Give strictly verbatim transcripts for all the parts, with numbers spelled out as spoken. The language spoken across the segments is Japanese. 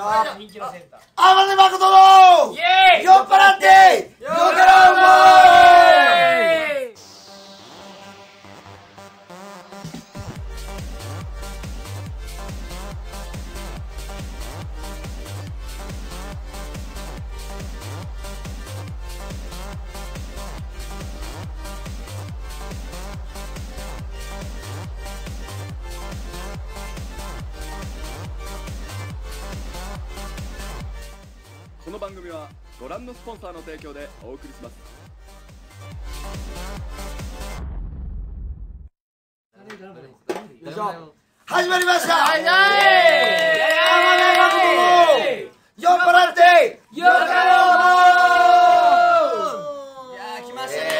は人気のセンター天音誠のイエーイ酔っ払ってよからうまい。 この番組はご覧のスポンサーの提供でお送りします。 始まりました。 はいは天音誠の酔っ払ってよかろういやー来ましたね。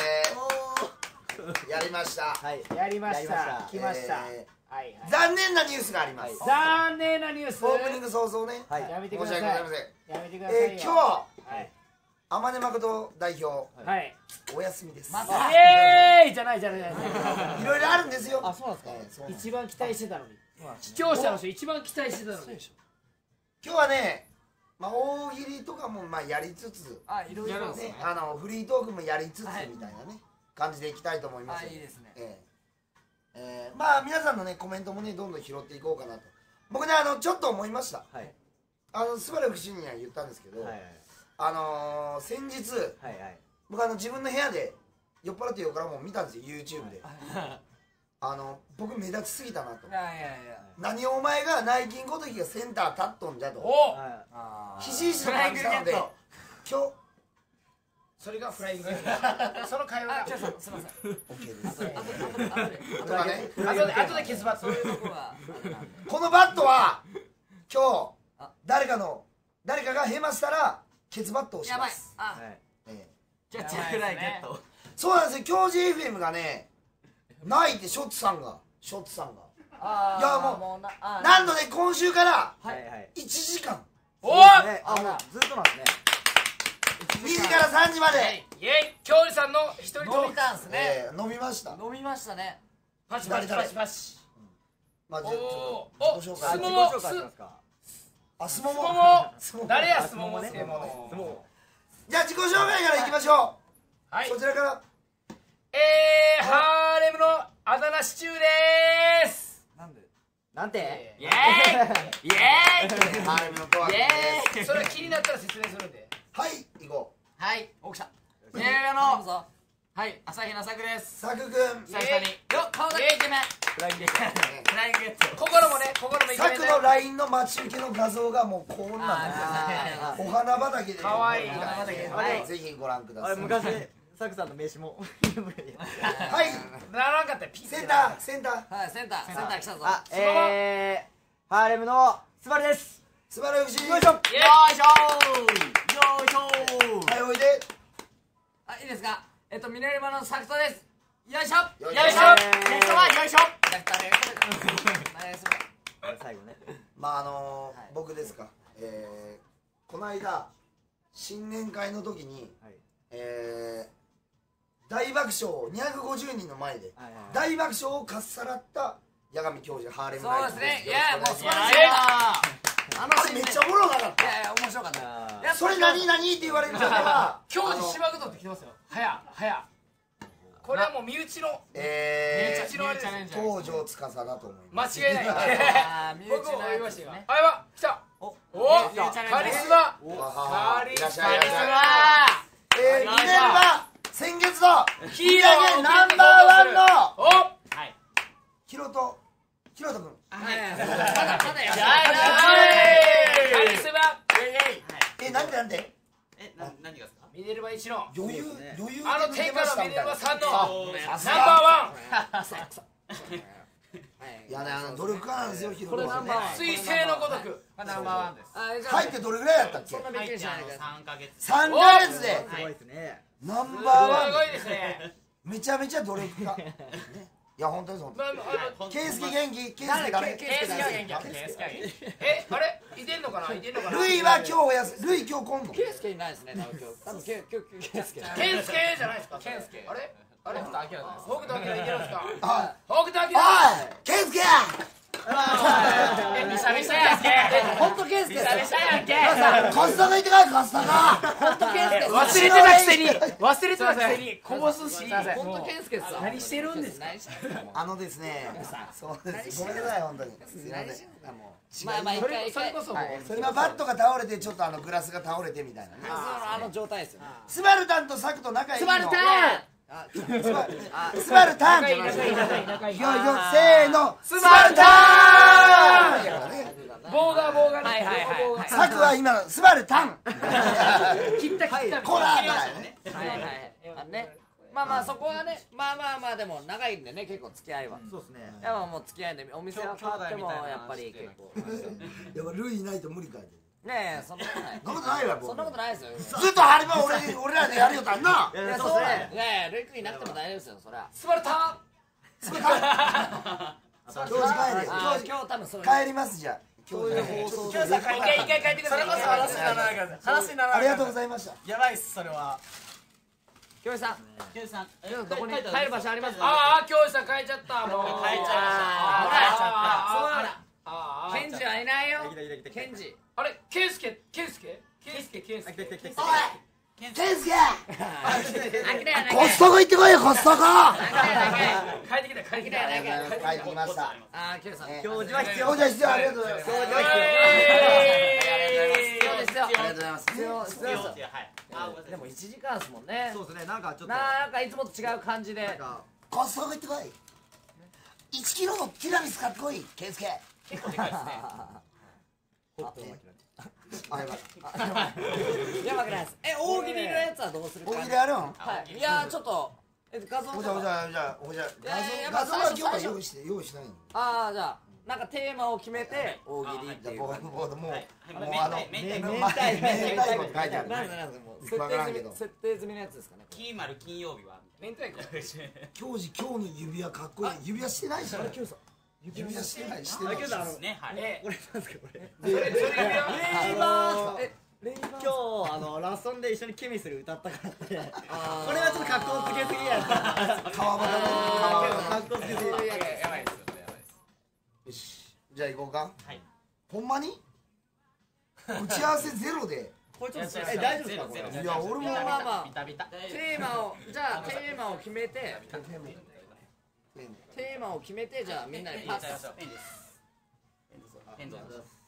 えーやりました。 はいやりましやりましたた来ましたえはいはいー残念なニュースがあります。 残念なニュースオープニング早々ね、 はいやめて申しください訳ございません。 やめてくださいよえー今日はい天音誠代表はいお休みです。 またイエーイじゃないじゃないじゃないいろいろあるんですよ。 あ、そうなんですか。 えーそうなんです一番期待してたのに視聴者の人一番期待してたのに今日はね、まあ、大喜利とかもまあやりつつ、 あ、いろいろですねね。、 あのフリートークもやりつつみたはいいなね、感じでいきたいと思います。 あ、いいですね。 えーえーまあ皆さんのねコメントもねどんどん拾っていこうかなと。僕ねあのちょっと思いました。 はいあのスバル不審には言ったんですけど、 はいあのー、先日はいはい僕あの自分の部屋で酔っ払ってよからも見たんですよ YouTube で。あの僕目立ちすぎたなとい。やいやいや。 何お前が内勤ごときがセンター立っとんじゃと。 おはあーひしひしと感じたので今日それがフライングその会話があ、ちょっとすみません。 OK です。 後で後で後でとかね、 後で後で消すバそういうとこはあれなんで。 このバットは今あ日誰かの誰かがヘマしたらケツバットをしやばいます。。 あ、 いええキャッチフライゲット。 そうなんですよ。教授 エフエム がねないってショッツさんがショッツさんがあーいやもううなあーなんとね今週からはいはいいちじかんおねあ、もうずっとなんですね。 にじからさんじまで、 イエイ教授さんの一人と飲みたんすね。 えー飲みました。 飲みましたね。 パチパチパチパチまあじゃあちょおーっと自己紹あ、 介自己おも紹介しますか。 あすももすももすもも誰やあすももねすももねもうすももじゃあ自己紹介からいきましょはいう。そちらからえーハーレムのあだ名シチューでーすなんで？ なんて。 イエーイイエーイハーレムのトワ君です。 それ気になったら説明するんではい行こはい、起きた。映画のはい、朝日奈作でう。 す。 さくくん久々に。よ、顔だけイケメン。 フライングゲット。 フライングゲット。 心もね心もイケメンでさくの ライン の待ち受けの画像がもうこんなんあです。お花畑でかわいいお花畑かわいいぜひご覧くだあれさい。 昔サクさんの名刺も。 はいならなかったよピッセンターセンターはい、センター、センター来たぞ。 あ、えーハーレムのスバルです。 素晴らしい。 よいしょ。 イエよいしょー。よいしょー。 はいおいで。 あ、いいですか。えっと、ミネルヴァのサクトです。よいしょ。 よいしょよいしょ。ネクトはよいしょ。やったね。お願いします。 最後ね。 まああのはい僕ですか。えーこの間新年会の時にはいえー大爆笑にひゃくごじゅうにんの前ではいはい大爆笑をかっさらった八神教授ハーレムナイトそうですね。いや、もう素晴よろらしいしくお願いしますな。あのあれめっちゃおもろなかっいやいや、面白かった。 あいやた。それ何何って言われるからは今日あのしまくとってきてますよはやはやこれはもう身内のえ身内のあれですー東條司だと思います。 間違いないあー身内僕もの言いましたよやつですね。 あやば来たお、 お身内チャレンジカリスマわははカリいらっしカリスゃいいらっしゃい。 マえー、ミネルヴァ先月のヒーローをナンバーワンのおはい。 ヒロトヒロト君。 はい。まだ、まだやじゃあカリスマえなんでなんでえ、な、何がですか。 ミネルヴァ一の余裕そうですね余裕であの抜けま天下のミしたみたいな。 ネルヴァさんのさすがナンバーワンいやねあの努力家なんですよヒロトこれナンバーワン彗星のごとくナンバーワンです。あ、じゃあ入ってどれぐらいだったっけそんなびっくりしないでください。 三ヶ月。 さんかげつですごいですね。 ナンすバーワンごいですねめちゃめちゃ努力家ねいや本当にそうまああのケイスケ元気ケイスケ誰ケースキャンケースキャンえあれいてんのかないてんのかなルイは今日お休みルイ今日来んのケイスケいないですね。多分今日。多分ケイ、今日、ケイスケ。 ケンスケじゃないですかケンスケあれあれ北斗晶です。 北斗晶いてるんですかあ北斗晶おいケイスケえ、みさみさやんけ。 本当ケンスケみさみさやんけ。 コストコ行ってこいコストコ。 本当ケンスケ忘れてたくせに、忘れてたくせに、こぼすし。 本当ケンスケさ何してるんですか。 あのですね、そうです。ごめんなさい本当に。すみません。 まあまあ一回一回それこそもう。 今バットが倒れてちょっとあのグラスが倒れてみたいなね。 あの状態ですよねスバルタンとサクと仲いいの。 スバルタンスバスバルタン。 仲いい仲いい仲いい仲いい。 よよせーの。 スバルタン。 だからね。 棒が棒がね。 はいはいはいサクは今のスバルタン。 切った切った。 コラーみたいなね。 はいはいはいあのねまあまあそこはねまあまあまあでも長いんでね結構付き合いはそうですね。 やっぱもう付き合いでお店は変わってもやっぱり結構でもルイいないと無理かい。 ねえそんなことないそんなことないわそんなことないですよずっとハリバ俺俺らでやるよたんな。 いやそうねいやいやルイ君いなくても大丈夫ですよそりゃスバルタン。 教授帰れ。 あ今日多分そういう帰りますじゃあ。今日今日さ、一回一回帰ってください。それこそ話にならないから。話にならない。 ありがとうございました。 やばいっすそれは。 京平さんケンさん、えどこに帰る場所ありますああ、教師さん帰っちゃった。もう帰っちゃいましたあああケンジはいないよ来た来た来た来たケンジあれ、ケンスケ、ケンスケ、ケンスケ、ケンスケ。 ケンスケあ来たやないかいコストコ行ってこいよコストコ。 あ来たやないかい帰ってきた、帰ってきた。 帰ってきました。 あ京平さん教授は必要。 教授必要ありがとうございます。 教授は必必要ですよありがとうございます。 必要必要ですよはい。あ、ごめんなさいでもいちじかんですもんね要。そうですね。なんかちょっとなんかいつもと違う感じでなんかコストコ行ってこい。いちキロのティラミス買ってこいケンスケ。 結構でかいですね。 あやばい。 やばくないですえ大喜利のやつはどうするか大喜利あるん？ はいいやーちょっとえ画像ほじゃほじゃじゃほじゃやいや画像画像は今日は最初用意して用意しないの。 ああじゃあなんかテーマを決めて大喜利っていうボードボードもうはいもうあの明太明明太太明太子って書いてある。 なんでなんでもう設わからんけど定済み設定済みのやつですかねこれ金丸金曜日は。 明太子。 教授今日の指輪かっこいい。指輪してないし。指輪してないしてない。 あけどあのね、はい。 え、 これなんですかこれ。 それ、それ指輪。 レイバーえレイバー今日あのラストンで一緒にケミスル歌ったからって。 あーこれはちょっと格好つけすぎや。 川端の川端の。 格好つけすぎ。 やばいですよ、やばいです。 よしじゃあ行こうか。 はい。 ほんまに？打ち合わせゼロで。 これちょっとえ大丈夫ですかこれ。 いや俺もまあまあまあビタビタ。 テーマをじゃあテーマを決めてテーマを決めてじゃあみんなでパスペンです。ペンです。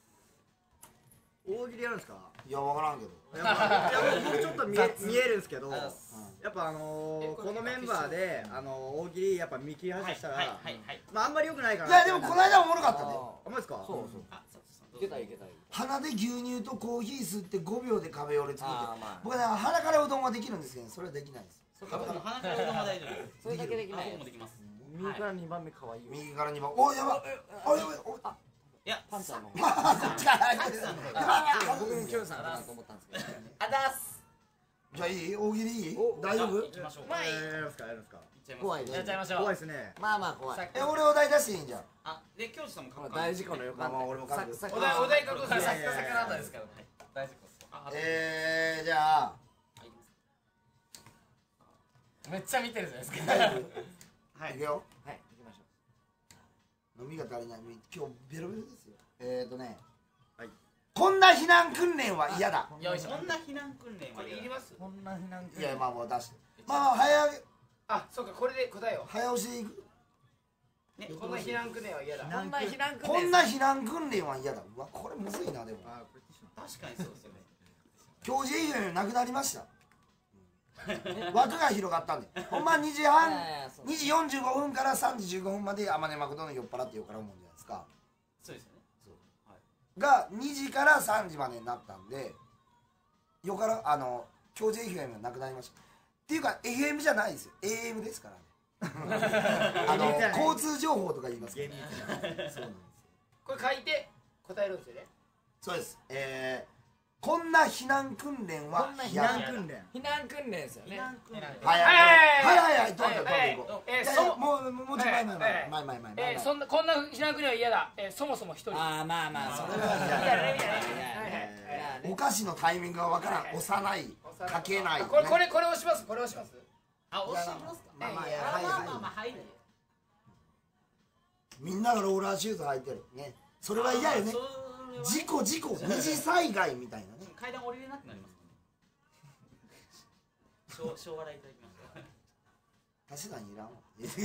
大喜利やるんですか。 いやわからんけど。 やっぱいや僕ちょっと見え見えるんですけど。やっぱあのー、このメンバーであのー、大喜利やっぱ見切り発車したら、 はいはいはい。 まああんまり良くないかいな。 やでもこの間おもろかったね。 あんまですか。 そうそうあ、そうそういけたいけたい鼻で牛乳とコーヒー吸ってごびょうで壁折れ作ってあーまあ僕ね鼻からうどんはできるんですけどそれはできないです。 そう。鼻からうどんは大丈夫です。 それだけできあ、 ない僕もできます。 右からにばんめ可愛いよ右からにばんおやばいおいおいおいいや、 パンちゃんのあそっちから僕もキョウさんかなと思ったんですけどあだす。 じゃあいい大喜利いいお大丈夫行きましょう。 まあいいえーやりますかやりますか。 行っちゃいます。 怖いねやっちゃいましょう。 怖いですね。 まあまあ怖いえ俺お題出していいんじゃん。 あ、で教授さんも書く大事故の予感まあまあ俺も書くサクサクお題、お題書くから、 いやいやいやサクサクなんですからね。大丈夫です。あ、 えーじゃあめっちゃ見てるじゃないですか。 はいいくよはい行きましょ飲みが足りない今日ベロベロですよ。えーとねはいこんな避難訓練は嫌だ。 よいしょ。 こんな避難訓練こはれいります？ うこんな避難いやまあもう出してまあまあ早あ、そうか、これで答えを。 早押しでいく。 ね、 こんな避難訓練は嫌だ。 こんな避難訓練こんな避難訓練は嫌だ。うわこれむずいなでも。 あこれティッシュ確かにそうですよね。 教授以外なくなりました。枠が広がったんでほんまにじはんいやいやそうにじよんじゅうごふんからさんじじゅうごふんまで天音マクドの酔っ払ってよから思うんじゃないですかそうですよね。 がにじからさんじまでになったんでよからあの教授 エフエム がなくなりましたっていうか エフエム じゃないですよ エーエム ですからねあの交通情報とか言いますからねそうなんですよこれ書いて答えるんですよね。 そうですえーこんな避難訓練はこんな避嫌だ難訓練。 避難訓練ですよねはいはいはいはいはいどうぞどうぞ行こうえー、 いやいやそもうもうちょい前前前えー前前前前えー、そんなこんな避難訓練は嫌だ。えー、そもそも一人。 ああまあまあそれはは嫌だいやねいやねはいはいいやねお菓子のタイミングがわからん押さないかけないこれこれこれ押します。これ押します。 あ、押しますか。 まあまあいやはいまあまあまあははい。 みんながローラーシューズ履いてるね。それは嫌よね。事故事故二次災害みたいなね。 階段降りれなくなりますもんね。小笑いいただきます足し算いらんわ。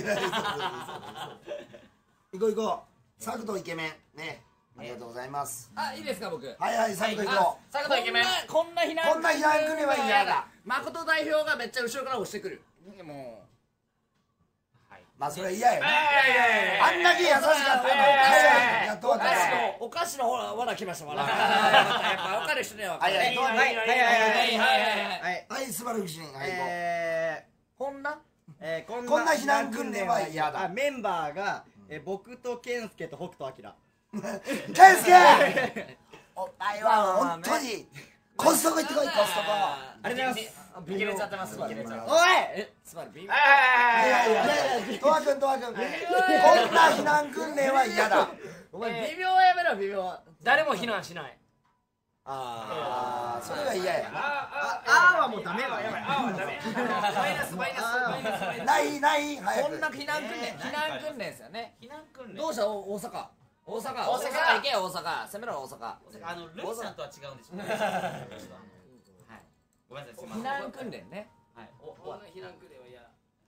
行こう行こう。サクトイケメンね。ありがとうございます。 あ、いいですか僕。 はいはい、サクト行こサクトイケメン。こんな避難こんな避難訓練は嫌だ。 誠代表がめっちゃ後ろから押してくる。もう。 う。まあそれは嫌よね。 ああんだけ優しかったのに。やっとわかる。 お菓子のほら、わら来ました。わら。やっぱ分かる人には分かる。 はいはいはいはいはいはいはいはいはい、スバルフシン、はい、行こえこんなえー、こんこんな避難訓練は嫌だあメンバーが、えー、僕と健介と北斗晶う。ケンスケお前は本当にコストコ行ってこい、コストコ。 あありがとうございますビキレちゃってます。ビキレちゃう。 おいえ、つまりビビ。 いやいやいや、トワ君トワ君、こんな避難訓練は嫌だ。 お前微妙やめろ微妙。 誰も避難しない。 ああー、それは嫌や。 ああーはもうダメだねやばい、あーはダメ。マイナスマイナスマイナスマイナス。 ないない、早く。 こんな避難訓練、避難訓練ですよね。 避難訓練どうしたお大阪。大阪。 大阪大阪行けよ大阪。攻めろ大阪。 あのルイさんとは違うんでしょうね。はいごめんなさいすいません。 避難訓練ね。 はいおこんな避難訓練は嫌だ。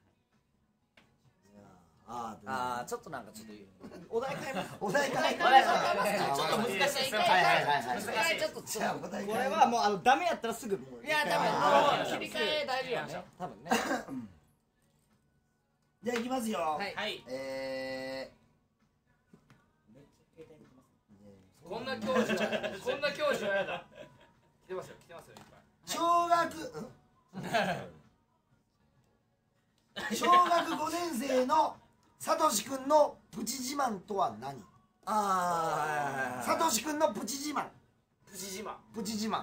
あー、 あーちょっとなんかちょっとお題変えます。 お題変えお題変えます。ちょっと難しい。一回はいはいはいはい一回ちょっとちょっと。 お題これはもうあのダメやったらすぐもういや多あー分切り替え大事やね。多分ね。 じゃあ行きますよ。 はい。 はいえこんな教授はこんな教授は嫌だ。来てますよ来てますよいっぱい。 ー、小学、うん小学ごねん生のサトシ君のプチ自慢とは何？ あサトシ君のプチ自慢、 プチ自慢。 プチ自慢。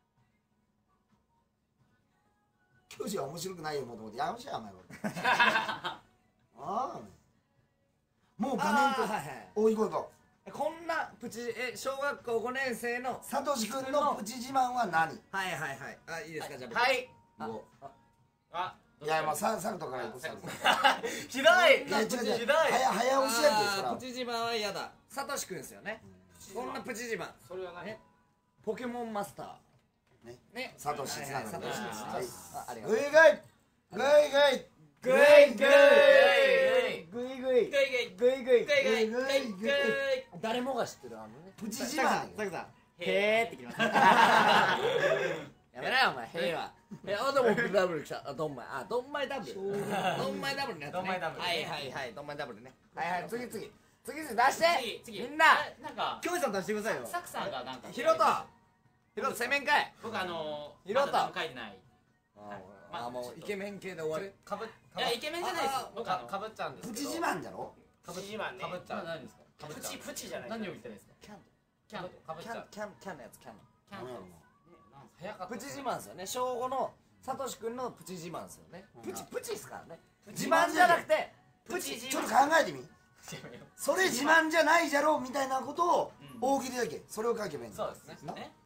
教授は面白くないよもともと。やめしゃお前これ。ああ。もう画面と。おいこういこう。 こんなプチえ小学校ごねん生のサトシ君のプチ自慢は何？ はいはいはいあいいですかじゃあはい。 もあういやまあササクトから行くサクト。 ひどい。 いや違う違う。早早押しやけそらプ。チ自慢は嫌だサトシ君ですよねこんなプチ自慢それは何？ えポケモンマスターねねサトシつながりサトシですはいあありがとうグイグイグイグイグイグイグイグイグイグイグイグイグイグイグイグイ誰もが知ってるあのねプチ自サクさ慢んサクさんへーってきますやめなよお前平和えあでもダブル来たあドンマイあドンマイダブルドンマイダブルのやつねドンマイダブルはいはいはいドンマイダブルねはいはい次次次次出して次次みんななんか教授さん出してくださいよサクさんがなんかヒロトヒロト攻めんかい僕あのヒロトまだ書いてないああもうイケメン系で終わるかぶいやイケメンじゃないですよ僕あのかぶっちゃうんですけど。 プチ自慢じゃろ。 プチ自慢ね。 かぶっちゃう何ですかプチプチじゃない。 何を言ってるんですかキャンキャンキャンかぶっちゃう。 キャンキャンのやつキャンのキャン早かった。 プチ自慢ですよね小五のサトシ君のプチ自慢ですよねプチプチですからね自自慢慢じゃなくてプチ自ちょっと慢考えてみ。それ自慢じゃないじゃろみたいなことを大喜利だけそれを書けばいいんだ。 そうですね。 ね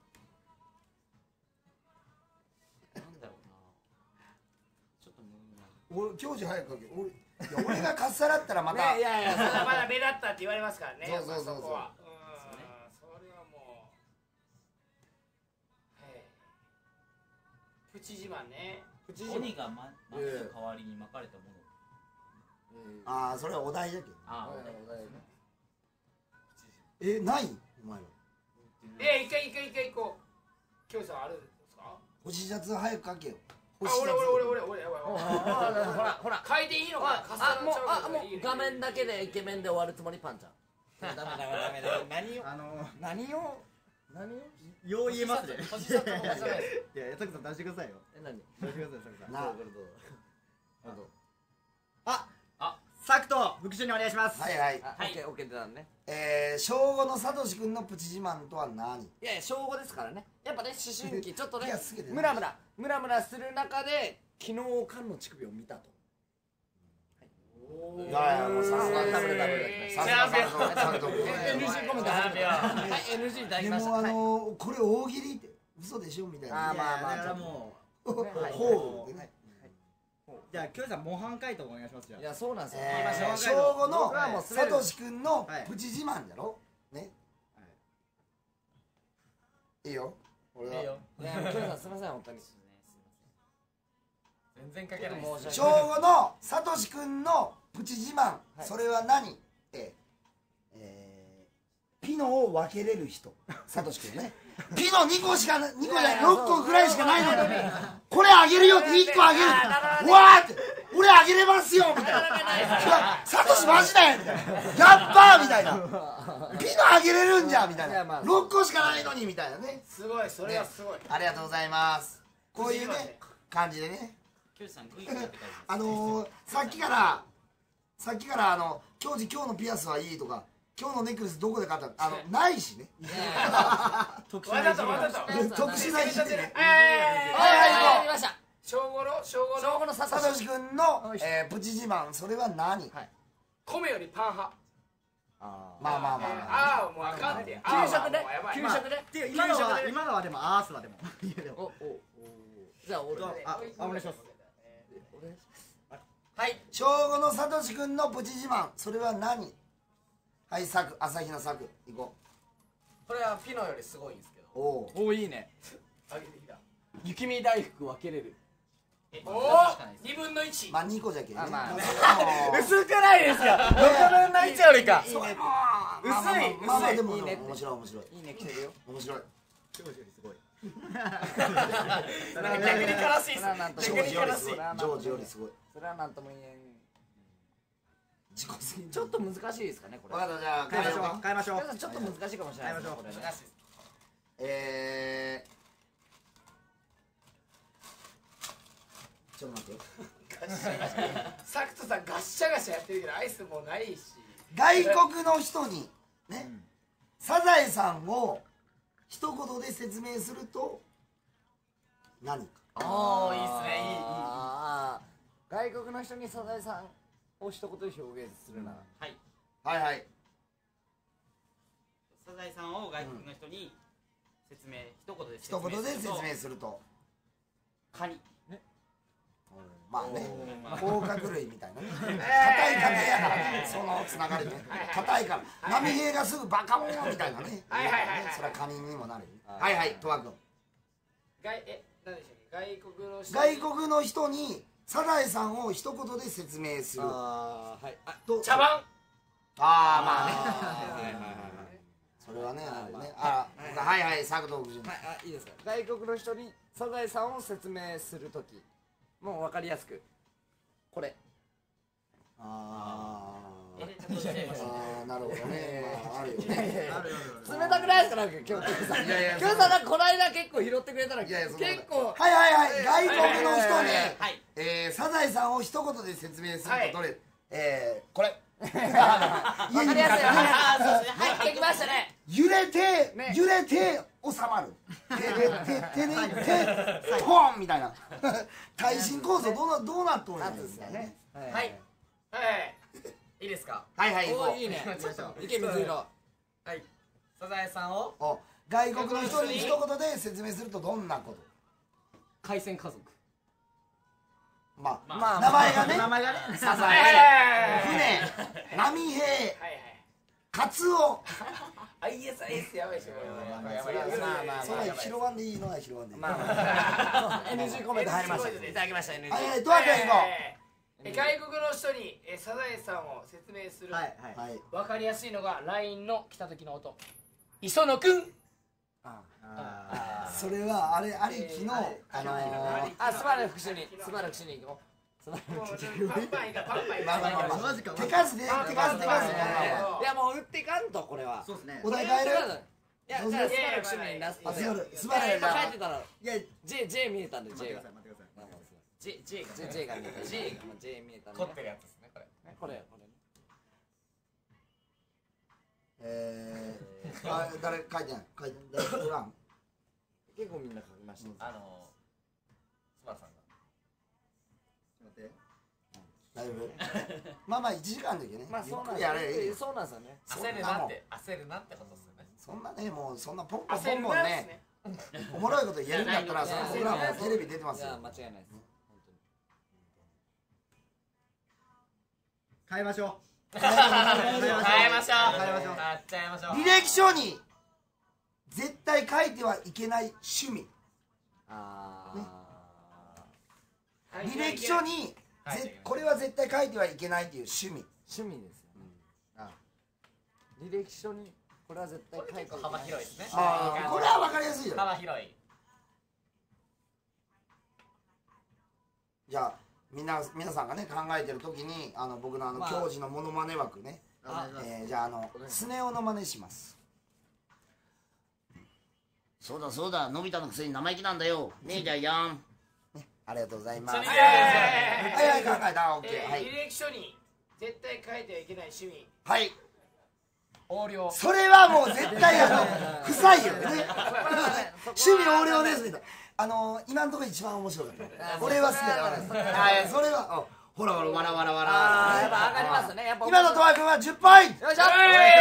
なんだろうなちょっと無理な俺教授早く書け。俺いや俺がかっさらったらまた。 ねいやいやまだまだ目立ったって言われますからね。 そうそうそうそうやっぱこはうーんそれはもう。へえプチ自慢ね。 プチ自慢鬼がま豆の代わりに巻かれたものああそれはお題だけど。 あえないお前ら。 え一回一回一回こう教師さんあるんですか？ 星シャツ早く書けよ。 あ星シャツ。 俺俺俺俺俺俺ほらほら書いていいのか？ あもうあもう画面だけでイケメンで終わるつもりパンちゃんダメダメダメダメ何をあの何を何をよう言えますね星シャツも出さないです。 いやサクさん出してくださいよえ何出してくださいサクさんなあああサクと復習にお願いしますはいはい。 あオッケーオッケーってなんねえー、小五のサトシ君のプチ自慢とは何？ いやいや小五ですからねやっぱね思春期ちょっとねいやすげえねムラムラムラムラする中で昨日缶の乳首を見たといやいやもうさすがダブルダブルさすがさすがさすが。 エヌジー コメント始めたはい エヌジー いただきでましたもあのこれ大喜利って嘘でしょみたいな。 あーまあまあだからもほうはいほうでね。 じゃあ京さん模範解答お願いします。じゃいやそうなんですよ。 えーましょう小五の僕はもうさとしくんのはいプチ自慢じゃろねいいよ俺はいいよいや京さんすみません本当に。 全然書けない申し訳小五のさとしくんのプチ自慢、それは何ってえーピノを分けれる人さとしくんねピノにこしかにこじゃないろっこぐらいしかないのにこれあげるよっていっこあげるうわーって俺あげれますよみたいなサトシマジだよみたいなやっばーみたいなピノあげれるんじゃんみたいないやまあろっこしかないのにみたいなねすごいそれはすごいありがとうございますこういうね感じでねキョウジさんグイグイやってたりあのー、さっきからさっきからあの「今日今日のピアスはいい」とか「今日のネックレスどこで買ったの?」あのないしね特わざとわざと特殊ないしねえはいはいやりました。 小五の小五の小五のささとしくんの、えー、プチ自慢それは何、 はい米よりパン派あまあまあまあまあ、 ああもうあかんって給食であーもうやばい給食で。 っていう今のは今のはでもアースはでもいやでもおおじゃあ俺ああお願いします。 はい小五のさとしくんのプチ自慢それは何はいサク朝日のサク行ここれはピノよりすごいんですけどうおうおいいね。 あげてきた雪見大福分けれる。 おお二分の一まあにこじゃけねあまあもうそれはもう薄くないですか。ろくぶんのいちよりか。 それもまあまあまあまあまあでもいいね面白い面白いいいね来てるよ。 面白い京子よりすごい。 逆に悲しいっすそれはなんとジも言えんョージよりすごいジそれはなんともョージよりすごいそれはなんとも言えん。 自己責任ちょっと難しいですかねこれ。 分かったじゃあ変えましょ変えようかう変えましょう皆さんちょっと難しいかもしれないですねこれね。 難しいっすえー、ちょっと待ってよサクトさんガッシャガシャやってるけどアイスもうないし外国の人にね、サザエさんを一言で説明すると何かおーいいっすねいいいいあー外国の人にサザエさんを一言で表現するなら。 はいはいはいサザエさんを外国の人に説明一言で説一明言で説明るするととカニまあねおー甲殻類みたいなね硬い硬いやからねそのつながりね硬いから波平がすぐバカモンみたいなねはいはいはいはいそれはカニにもなるよはいはいトワ君外え何でしたっけ外国の人外国の人にサザエさんを一言で説明するあーはい。あと茶番ああまあねはいはいはいはい。 それはねあれねあはいはい作動君はい、あ、いいですか。外国の人にサザエさんを説明するとき、もう分かりやすく。これ。 あえ例えばあなるほどねまああるよねある冷たくないですか、なんか今日、今日さん。 いやいや今日さん、なんかこの間結構拾ってくれたら、 いやいやそんな結構。 はいはいはい外国の人にはいえーサザエさんを一言で説明するとどれえーこれ分かりやすい。分かりやすい。 あーそうですねはい入ってきましたね。 揺れてね揺れて収まる手で手手で手ポンみたいな耐震構造どうなどうなっとるんやなんですかね。ははいはいいいですかはいはい行こおー、いいね。 ちょっと池水色。 はいサザエさんをうお外国の人に一言で説明するとどんなこと海鮮家族。 まあまあ名前がね名前がねサザはいエ船波平はいはいカツオアイエスアイエスやばいでしょこれまあまあやばいやばいやばいまあまあそれ拾わんでいいのは拾わんでいいまあまあ。エヌジー コメント入りました。 エヌジーいただきました、エヌジー。 はいはいトワ君行こえ外国の人にえサザエさんを説明するはいはいうはいわかりやすいのが ライン の来た時の音磯野くんあそれはあれありきのえーあのーあ、すばる復習に、すばる復習に行こう。すばるもうパンパンいかパンパンいかまあまあまあまあマジか手数で手数手数でまあまあまあいや、もう打っていかんと、これは。 そうですねお題変えるいや、じゃあ、すばる復習にラストで。 あすばるすいや今ばるじゃあ書いてたら、 いや J、J 見えたんで、 待っ J がてください。待ってください J, J が J, J が見えた。 J が J 見えたんで。 凝ってるやつですねこれねこれ、これね。 えーあ誰書いてない書いてない誰おらん結構みんな書きました。 あのスバルさんが待って大丈夫まあまあいちじかんだけどねまあ、 ゆっくそうなんりやればいいよですよ。そうなんですよね。 焦るなって焦るなってことですよねそんなねもうそんなポンポンポ焦るンポンねなですねおもろいこと言えるんだったらいやその僕らもテレビ出てますよいや、間違いないです。本当に。 変えましょう変えましょう変えましょう変えましょうやっちゃいましょう履歴書に絶対書いてはいけない趣味。 あ履歴書にぜこれは絶対書いてはいけないっていう趣味。 趣味ですよ、あ履歴書にこれは絶対書いてはいけない幅広いですねあーこれは分かりやすいよ。 幅広いじゃあみんな皆さんがね考えてる時にあの僕のあのまあ教授のモノマネ枠ね、 あえーじゃああのスネ夫の真似します。 そうだそうだ、のび太のくせに生意気なんだよねえジャイアン。 ありがとうございます。はいそれではい考えた。オッケー。はいえー履歴書に絶対書いてはいけない趣味はい。 横領それはもう絶対あの不採用ね。趣味横領ですみたいな。あの今のところ一番面白かった。俺は好きだから。はい、それはあほらほらわらわらわあーやっら。 ぱ上がりますねやっぱ今のとわくんはじゅっポイント。 よいしょ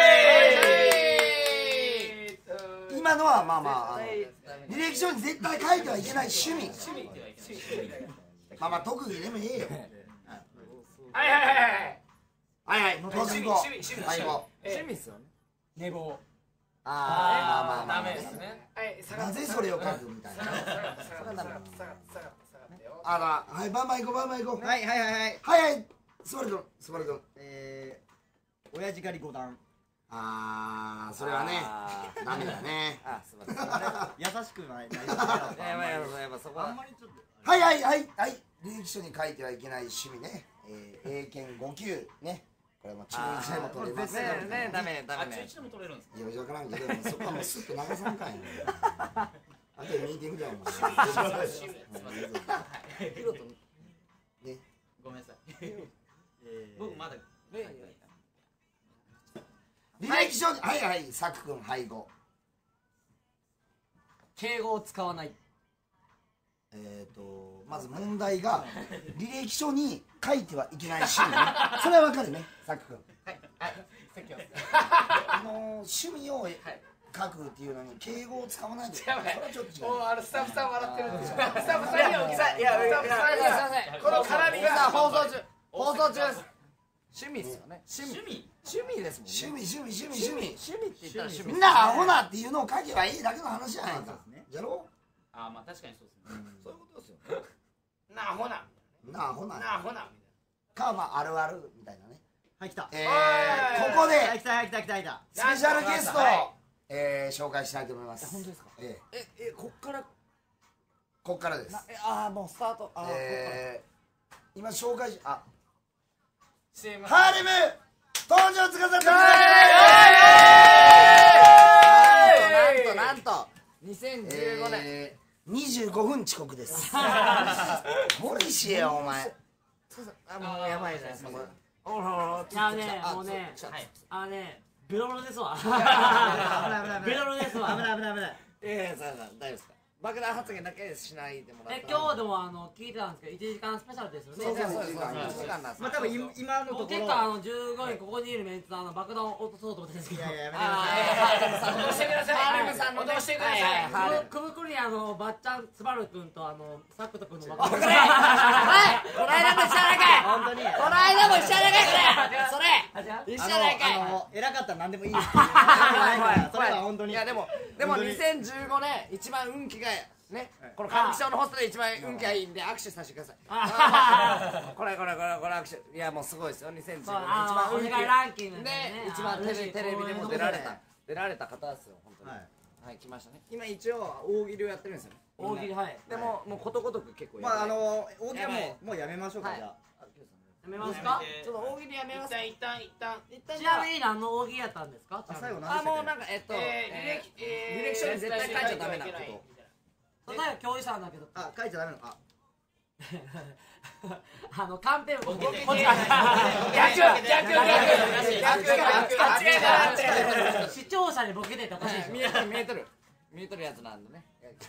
今のはまあまああの履歴書に絶対書いてはいけない趣味。まあまあ特技でもいいよ。 はいはいはいはいはいはい。 趣味行こう趣味趣味はい行こ趣味っすよね寝坊ああーまあまあまあダメですねはい下う。 がってなぜそれを書くみたいな。 下がって下がって下がって下がって下がって下がってよあらはいバンバン行こうバンバン行こう。 はいはいはいはいはいはい。スバル君スバル君。 えー親父狩り五段あーそれはねあーダメだね。 あすいませんあ優しくないないれやばいやばいやばいやばいそこはあんまりちょっとはいはいはいはい履歴書に書いてはいけない趣味ね、えー、英検ご級ねこれも中いちでも取れますねねダメダあメね中一でも取れるんですかいや分からんけどもうそこはもうスッと流さんかいなあとでミーティングじゃんもう趣味すいませんはいヒロトねごめんなさいえー僕まだね履歴書にはいはいサク君背後敬語を使わないえーとまず問題が履歴書に書いてはいけない趣味ねそれは分かるねサク君はいはい席をあのー趣味を書くっていうのに敬語を使わないでそれはちょっと違うもうあのスタッフさん笑ってるんですよスタッフさんにはさいやいやスタッフさんにはこの絡みが放送中放送中です趣味ですよね趣味趣味趣味ですもんね趣味趣味趣味趣味趣味って言ったら趣味みんなアホなっていうのを書けばいいだけの話じゃないかそうですねやろあまあ確かにそうですねそういうことですよなあほなみんなアホななあほなかまああるあるみたいなねはい来たえおいーここではい来たはい来た来た来たスペシャルゲストをはいえー紹介したいと思います本当ですかえーええこっからこっからですなえあーもうスタートあーこっからえー今紹介しあシーエムハーレム登場つかさせてくだなんとなんとなんとにせんじゅうごねんえーにじゅうごふん遅刻です無理しよお前あもうやばいじゃないですかこれおらおらいやねあもうねちょちょはいあのねベロベロですわ危ない危ない危ベないロベロですわ危ない危ない危ないいやいやさあさあ大丈夫ですか爆弾発言だけしないでもらっえたら今日でもあの聞いてたんですけどいちじかんスペシャルですよねそうそうそうそうそう時間なんですまあ多分今今のところ結構あのじゅうごにんここにいるメンツあの爆弾を落とそうと思ってたんですけどいやいややめてくだあさい落としてくださいハーレムさんのね落としてくださいはいはいハーレムくぶくりあのばっちゃんスバル君とあのサクト君のおいこれ爆弾この間も一緒やないかい本当にこの間も一緒やないかいそれあじゃあそれ一緒やないかいあのあの偉かったら何でもいいですっていうのがないからそれは本当にいやでもでも本当ににせんじゅうごねん一番運気がねこの歌舞伎町のホストで一番運気がいいんで握手させてくださいあこれこれこれこれ握手いやもうすごいですよにせんじゅうそうごねん一番あのお運気願いランキングでねね一番テレビテレビでも出られた出られた方ですよ本当にはいはい来ましたね今一応大喜利をやってるんですよね大喜利はいでももうことごとく結構まああの大喜利はやばいもうもうやめましょうかはいじゃあやめますかちょっと大喜利やめます一旦一旦一旦一旦ちなみに何の大喜利やったんですかあ最後例何でしたっけあもうなんかえっとえー履歴えー履歴書に絶対書いちゃダメなことえば教授さんだけどあ書いちゃダメなのああのカンペをこっち逆こっち逆逆逆逆逆視聴者にボケてっておかしいでしょ見えてる見えてる見えてるやつなんでね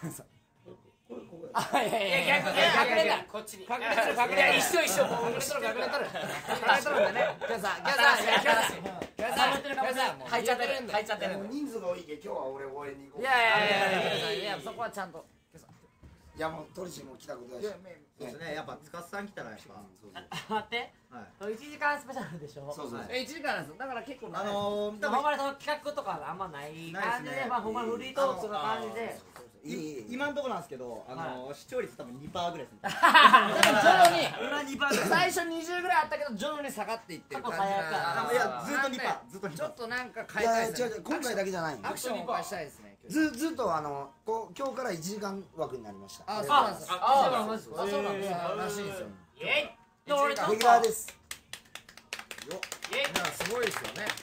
あいやいやいや逆隠れたこっちに隠れてる隠れてる一緒一緒隠れてる隠れてる隠れてるんでね今日さ今日さ今日さ今日さもう入っちゃってるんで入っちゃってるもう人数が多いけど今日は俺応援に行こういやいやいやいやいやそこはちゃんと今日さいやもうトリシも来たことだし。 そうですね、やっぱ司さん来たらやっぱ待っていちじかんスペシャルでしょ。 そうそう。 えいちじかんなんです。だから結構あのー、 ほんまにその企画とかあんまない感じで、まあほんまにフリートークの感じで今のところなんですけど、あのー、視聴率多分 にパーセント ぐらいですね。 今にパーセント最初にじゅうぐらいあったけど徐々に下がっていってる感じいやずっとにパーずっとにパーちょっとなんかいや違う違う今回だけじゃないの。 アクションを返したいですね。 ずずっとあのこう今日からいちじかん枠になりました。 あそうなんです。 あそうなんです。 あそうなんです。らしいですよ。 イエイ。 レギュラーです。 よっ。すごいですよね。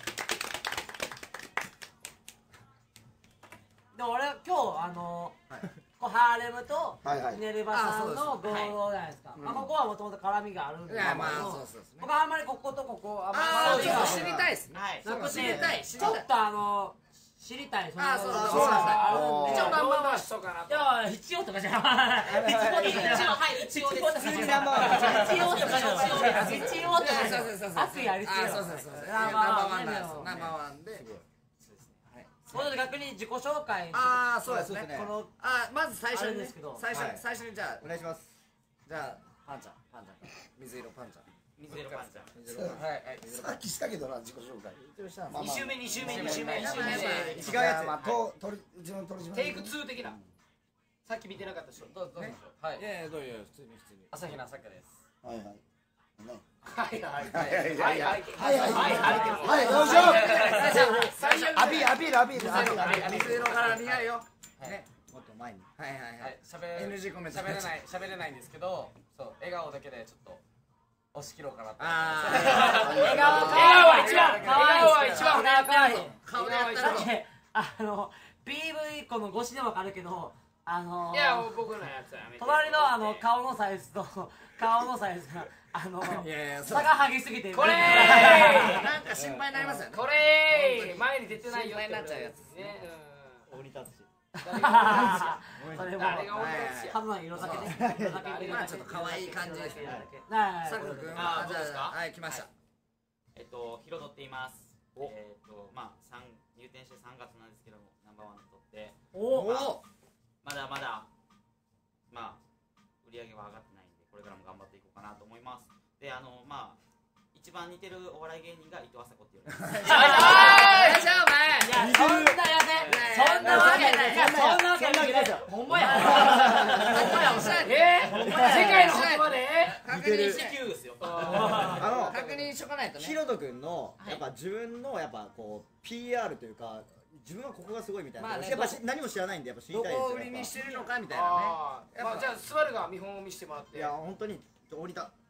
で俺今日あのこうハーレムとネルバさんの合同じゃないですか。まあここはもともと絡みがあるんで。 まあそうそうですね。 僕あんまりこことここあんまり知りたいですね。 そこ知りたい。 ちょっとあの知りたい。 あそうそうそうなんです。 一応ナンバーワンしとかな。いや必要とかじゃない。一応はい一応です。普通にナンバーワン。一応とかじゃない。一応とかじゃない。熱いありすぎる。 そうそうそう。ナンバーワンなんです。ナンバーワンで。 もうちょっと逆に自己紹介。 ああそうですね。 このあまず最初にですけど。 最初最初にじゃあお願いします。 じゃあパンちゃんパンちゃん水色パンちゃん。 水色パンちゃん。 はいはい。 さっきしたけどな自己紹介。 二週目二週目二週目二週目。 違うやつ。 まあととうちの取締テイクツー的な。さっき見てなかった人。どうぞ。 はい。 いやいやどういう普通に普通に。 朝日奈咲です。 はいはい。ね。 はいはいはいはいはいはいはいはいはいよいしょ。最初アピールアピールアピール。 水色から似合うよ。 ね。もっと前に。 はいはいはい。 しゃべ エヌジー コメント喋れない喋れないんですけど、そう笑顔だけでちょっと押し切ろうかなと。 ああ。 笑顔は一番。笑顔は一番。 顔でやったらあの ピーブイ この越しでもわかるけど。あのー、 いや僕のやつはやめて。 隣のあの顔のサイズと顔のサイズがあのー、 いやいや差が激しすぎてこれなんか心配になりますよね。 これ前に出てないよ心配になっちゃうやつね。 大仁田氏。 それも誰が俺たちや。 多分色だけで色だけでまあちょっと可愛い感じですね。 さく君あどうですか。 はい来ました。 えっとヒロ取っています。えっとまあ三入店してさんがつなんですけどもナンバーワン取って。 おお。 まだまだまあ売り上げは上がってないんでこれからも頑張っていこうかなと思います。であのまあ一番似てるお笑い芸人が伊藤麻子っていう。 ああじゃあお前いやそんなやべそんなわけない。いやそんなわけないですよ。ほんまや。ほんまやおしゃれ。え世界の言葉で確認してきゅうですよ。 あの確認しとかないとね。 ヒロト君のやっぱ自分のやっぱこう ピーアール というか。自分はここがすごいみたいな、やっぱ何も知らないんでやっぱ知りたいですよ。 どこを売りにしてるのかみたいなね。 まあじゃあスバルが見本を見せてもらって。 いや本当に降りた。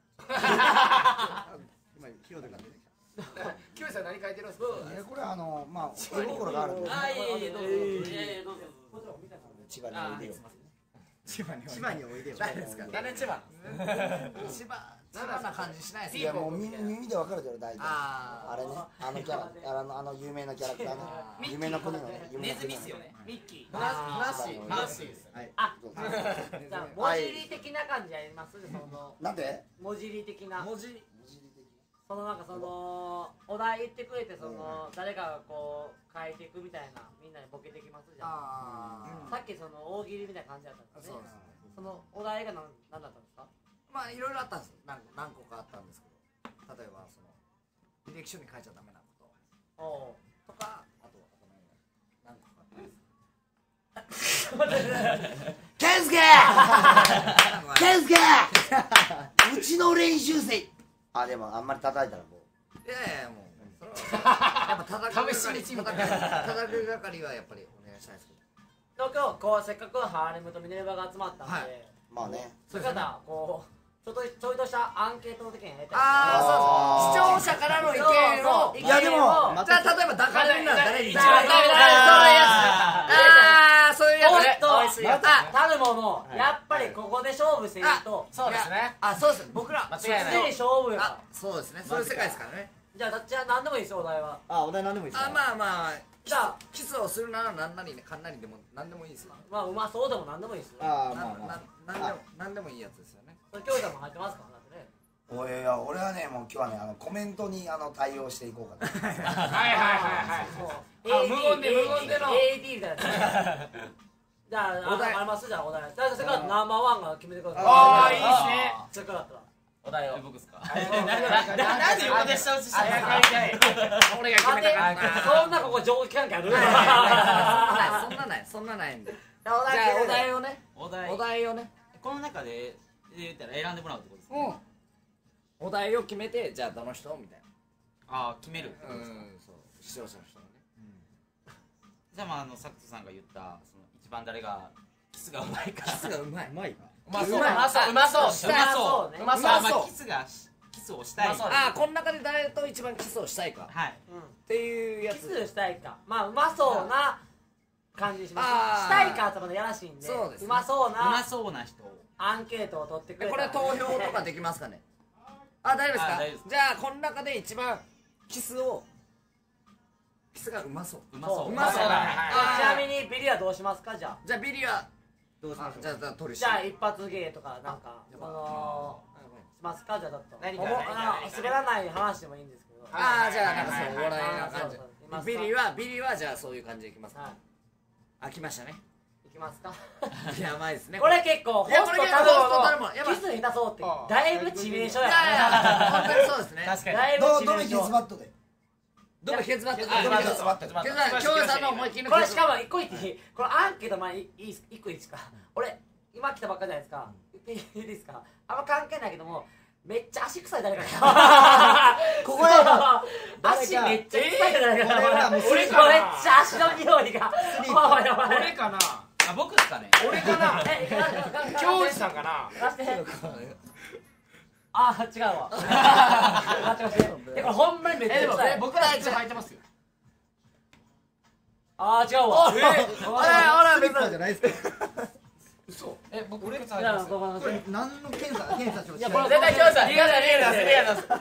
今ヒロトが出てきた。 キュウさん何書いてるんですか。 これあのまあ絵心があるんで。 あいえいえどうぞ。いやいやどうぞ。 千葉においでよ。 千葉に千葉においでよ。 誰ですか。誰千葉。千葉千葉な感じしないです。 いやもう耳耳でわかるだろ大体。 ああれねあのキャラあのあの有名なキャラクターの夢の国のね。 ネズミっすよね。 ミッキー。 ふなっしー。ふなっしーです。 はい。 あじゃあ文字り的な感じやります。そのなんで？ 文字り的な。 文字。 そのなんかそのお題言ってくれてその誰かがこう書いていくみたいなみんなにボケてきますじゃん。さっきその大喜利みたいな感じだったんですね。そのお題が何何だったんですか。 まあいろいろあったんです。何何個かあったんですけど、例えばその履歴書に書いちゃダメなこととか、あとあと何個かあったんです。 ケンスケケンスケうちの練習生。あでもあんまり叩いたらこう。いやいやもうそれはやっぱ叩く係叩く係はやっぱりお願いしたいですけど。 今日こうせっかくハーレムとミネルヴァが集まったんで、 まあね。 そういう方こう。ちょっとちょいとしたアンケートの時にやりたい。 ああそうそう。視聴者からの意見を。 いやでもじゃあ例えば抱かれるなら誰に。 そういうやつ。 ああそういうやつね。 あたるものやっぱりここで勝負せると。 そうですね。 あそうです。僕ら間違いない。 常に勝負や。 そうですね。そういう世界ですからね。 じゃあじゃあ何でもいいですよお題は。 あお題何でもいいです。 あまあまあ。 じゃあキスをするなら何なりねかんなりでも何でもいいですよ。 まあうまそうでも何でもいいですよ。 あまあまあ。何でも何でもいいやつですよね。 京子さんも入ってますからね。 おいや俺はねもう今日はねあのコメントにあの対応していこうかな。 はいはいはいはい。無言で無言でのエーディー みたいな。 じゃあ、お題あります。じゃあ、お題。じゃあ、それからナンバーワンが決めてください。 ああ、いいっすね。 それからだったら。 お題を僕ですか。 なんで横で下打ちしたんですか。 俺が決めたから。そんなここ上下関係ある？ そんなないそんなないんで。 じゃあ、お題をね。 お題お題をね。 この中で言ったら選んでもらうってことですね。 お題を決めて、じゃあどの人みたいな。 ああ、決める。 うん、そう。視聴者の人がね。 じゃあ、まあ、あの、サクトさんが言った、その一番誰がキスがうまいか。 キスがうまい。うまい。 うまそううまそううまそううまそううまそう。まあ、キスがキスをしたい。 ああ、この中で誰と一番キスをしたいか。 はい。 っていうやキつ。 スしたいか。まあ、うまそうな感じします。したいかってまだやらしいんで。 そうですねうまそううまなそうな人。 アンケートを取ってくれた。 これは投票とかできますかね。あ、大丈夫ですか。 あ大丈夫ですじゃあこの中で一番キスをキスがうまそう。 うまそう。 うまそうだね。 ちなみにビリはどうしますか？じゃあ。 じゃあビリはどうしますか。じゃあじゃあ取るし。 じゃあ一発芸とかなんかそのしますか？じゃあちょっと。 何かおもあの滑らない話でもいいんですけど。 ああ、じゃあなんかそうお笑いなあー感じそうそう。 ビリはビリはじゃあそういう感じでいきますか。 はい。 あ、来ましたね。 いきますか？ やばいですね。 これ結構ホストいやこれ結構ホストたるもん。やばい。 キス下手そうってだいぶ致命傷やいやいや本当にそうですね。 確かに。 だいぶどうどれケ致命傷ツバットでどれケツバット。 ケツバットケツバット。ケツバット。京さんの思いっきりのこれケツバット。 しかも一個言っていい？これアンケート前いい一個いいですか？俺今来たばっかじゃないですか。言っていいですか？あんま関係ないけどもめっちゃ足臭い誰かここや足めっちゃ臭い誰か俺めっちゃ足の匂いが俺かな。 あ、僕ですかね。 俺かな。 え京二さんかな。 出してあー違うわ待って待ってこれほんまにめっちゃ臭い僕らいつ履いてますよ。 あー違うわあらあら別じゃないですか。 嘘。え、僕俺靴いやごめんなさい何の検査検査しましいやこれ絶対京二さん。リアルリアルリアルリアル。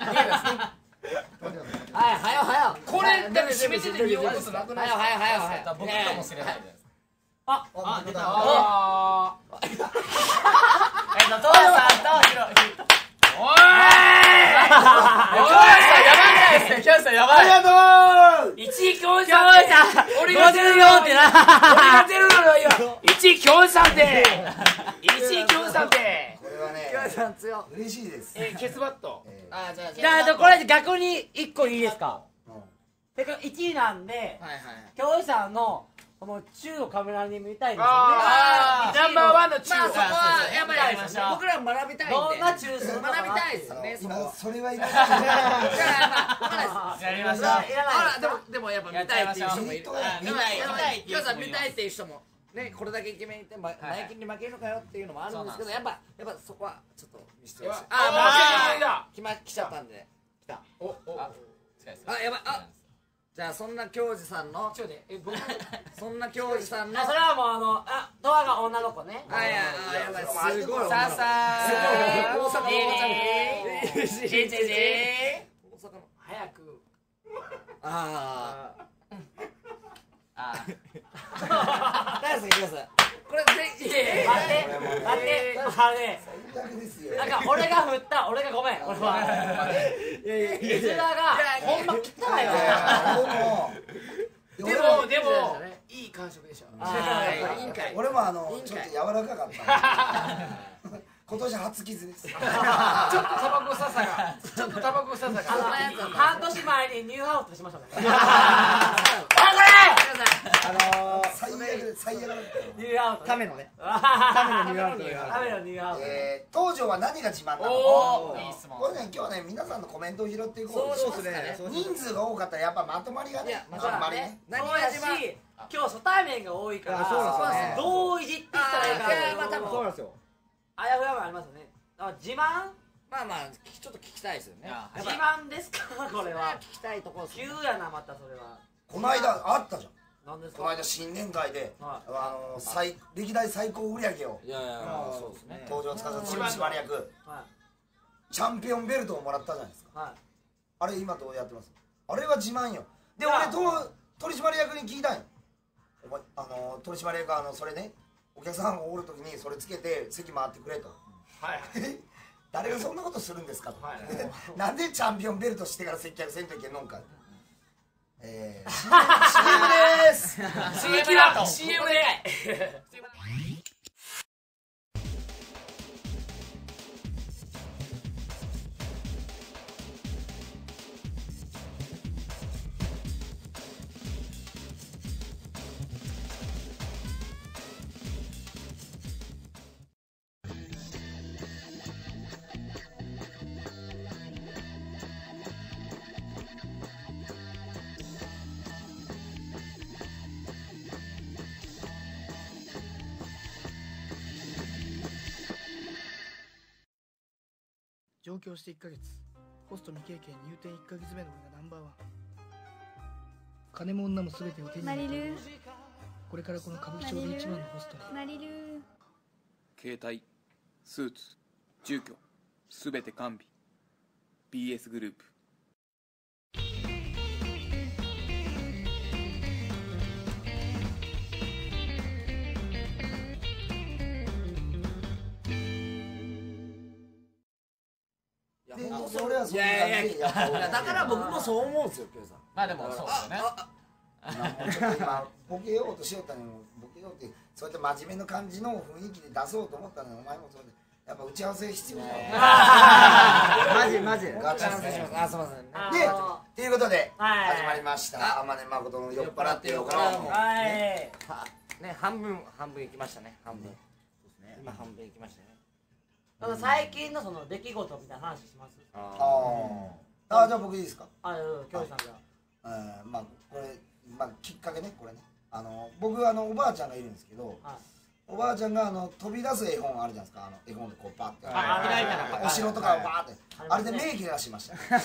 はい、はよはよ。 これだって閉めてて匂うことなくない？ はよはよはよはよ。 僕かもしれないじゃないですか。 ああ、出た。 ああ。 えっと、父さんとひろ。 おい。おい。やばいないですね。京二さんやばい。ありがとう。一位京二さん。俺が出るよってな。俺が出るのよ今。一位京二さんで。一位京二さんで。 これはね京さん強い。 嬉しいです。 え、ケツバット。 あ、じゃあ、 じゃあこれ逆に一個いいですか？てかいちいなんではいはい。 京二さんのこの中をカメラに見たいですよね。 ああ。ナンバーワンの中。 まあそこはやっぱり見たいですよね僕らも学びたいんで。 どんな中するのかな学びたいですよね。そこ今は。 それはいらない。 じゃあまあわかんないです。 やりましょう。 いらないあらでもでもやっぱ見たいっていう人もいる。 見たい、見たいっていう京さん見人もいますたいっていう人もねこれだけイケメンいてナイキに負けるのかよっていうのもあるんですけどやっぱやっぱそこはちょっと見せてほしい。 ああ、だ。 来ま来ちゃったんで来た。 お、お。 あやばいあ。じゃあそんな京二さんのちょね、え、僕。 そんな京二さんのあそれはもうあのあドアが女の子ね。 あいやあやばいすごいさあさあ。 大阪のえー大えーえ阪の早く。 あああ大好きですこれぜ待って待ってあれね最悪ですよ。 なんか俺が振った俺がごめん俺はいやいやいリスナーがほんま汚いわ。 ででも、でも、いい感触でしょ。 いいんかい俺もあのちょっと柔らかかった。今年初傷です。 ちょっとタバコ臭さが、ちょっとタバコ臭さが。 あの半年前にニューハウスしましたね。 あの最悪最悪だった。 ニューハウスためのねためのニューハウスためのニューハウス。 えー東條は何が自慢なの？ おー、いい質問。 これね今日はね皆さんのコメントを拾っていこう。 そうですね人数が多かったらやっぱまとまりがねいや、まあんまりね。 そうやし今日初対面が多いからそうなんですよねどういじっていったらいいかいやまあ多分そうなんですよあやふやもありますよね。あ自慢まあまあちょっと聞きたいですよねやっ自ぱ慢ですかこれは。 聞きたいところです急やなまたそれは。 この間あったじゃん。 なんですか。 この間新年会ではあの最歴代最高売り上げをいやいやまあそうですね東條司取締役はチャンピオンベルトをもらったじゃないですか。 いはい。 あれ今どうやってます？あれは自慢よ。で俺と取締役に聞いたんよ。お前あの取締役あのそれねお客さんがおる時にそれつけて席回ってくれと。 はい。 誰がそんなことするんですかと。 はい。 なんでチャンピオンベルトしてから接客せんといけんのんか。 えー、シーエム です。 シーエム だ シーエム で上京していっかげつ、ホスト未経験入店いっかげつめの俺がナンバーワン。金も女も全てを手に入れた。これからこの歌舞伎町で一番のホストになりる。 携帯、スーツ、住居、すべて完備。 ビーエス グループ。 それはそういやいやだから僕もそう思うんですよ、ケイさん。 まあでもそうですね。 ちょっと今ボケようとしよったのに、ボケようってそうやって真面目な感じの雰囲気で出そうと思ったのに、お前もそれでやっぱ打ち合わせ必要だよ。 マジマジガチですね。 あ、すみません。 で、ということではい始まりました天音誠の酔っ払ってよからも。 はいね、半分半分いきましたね。半分。今半分いきましたね。 最近のその出来事みたいな話します。 ああ、じゃあ僕いいですか。 あ、うん、京平さんじゃあ。まあこれまあきっかけね、これね。あの僕あのおばあちゃんがいるんですけど、おばあちゃんがあの飛び出す絵本あるじゃないですか。あの絵本でこうバッてお城とかをバーってあれで目怪我しました。 近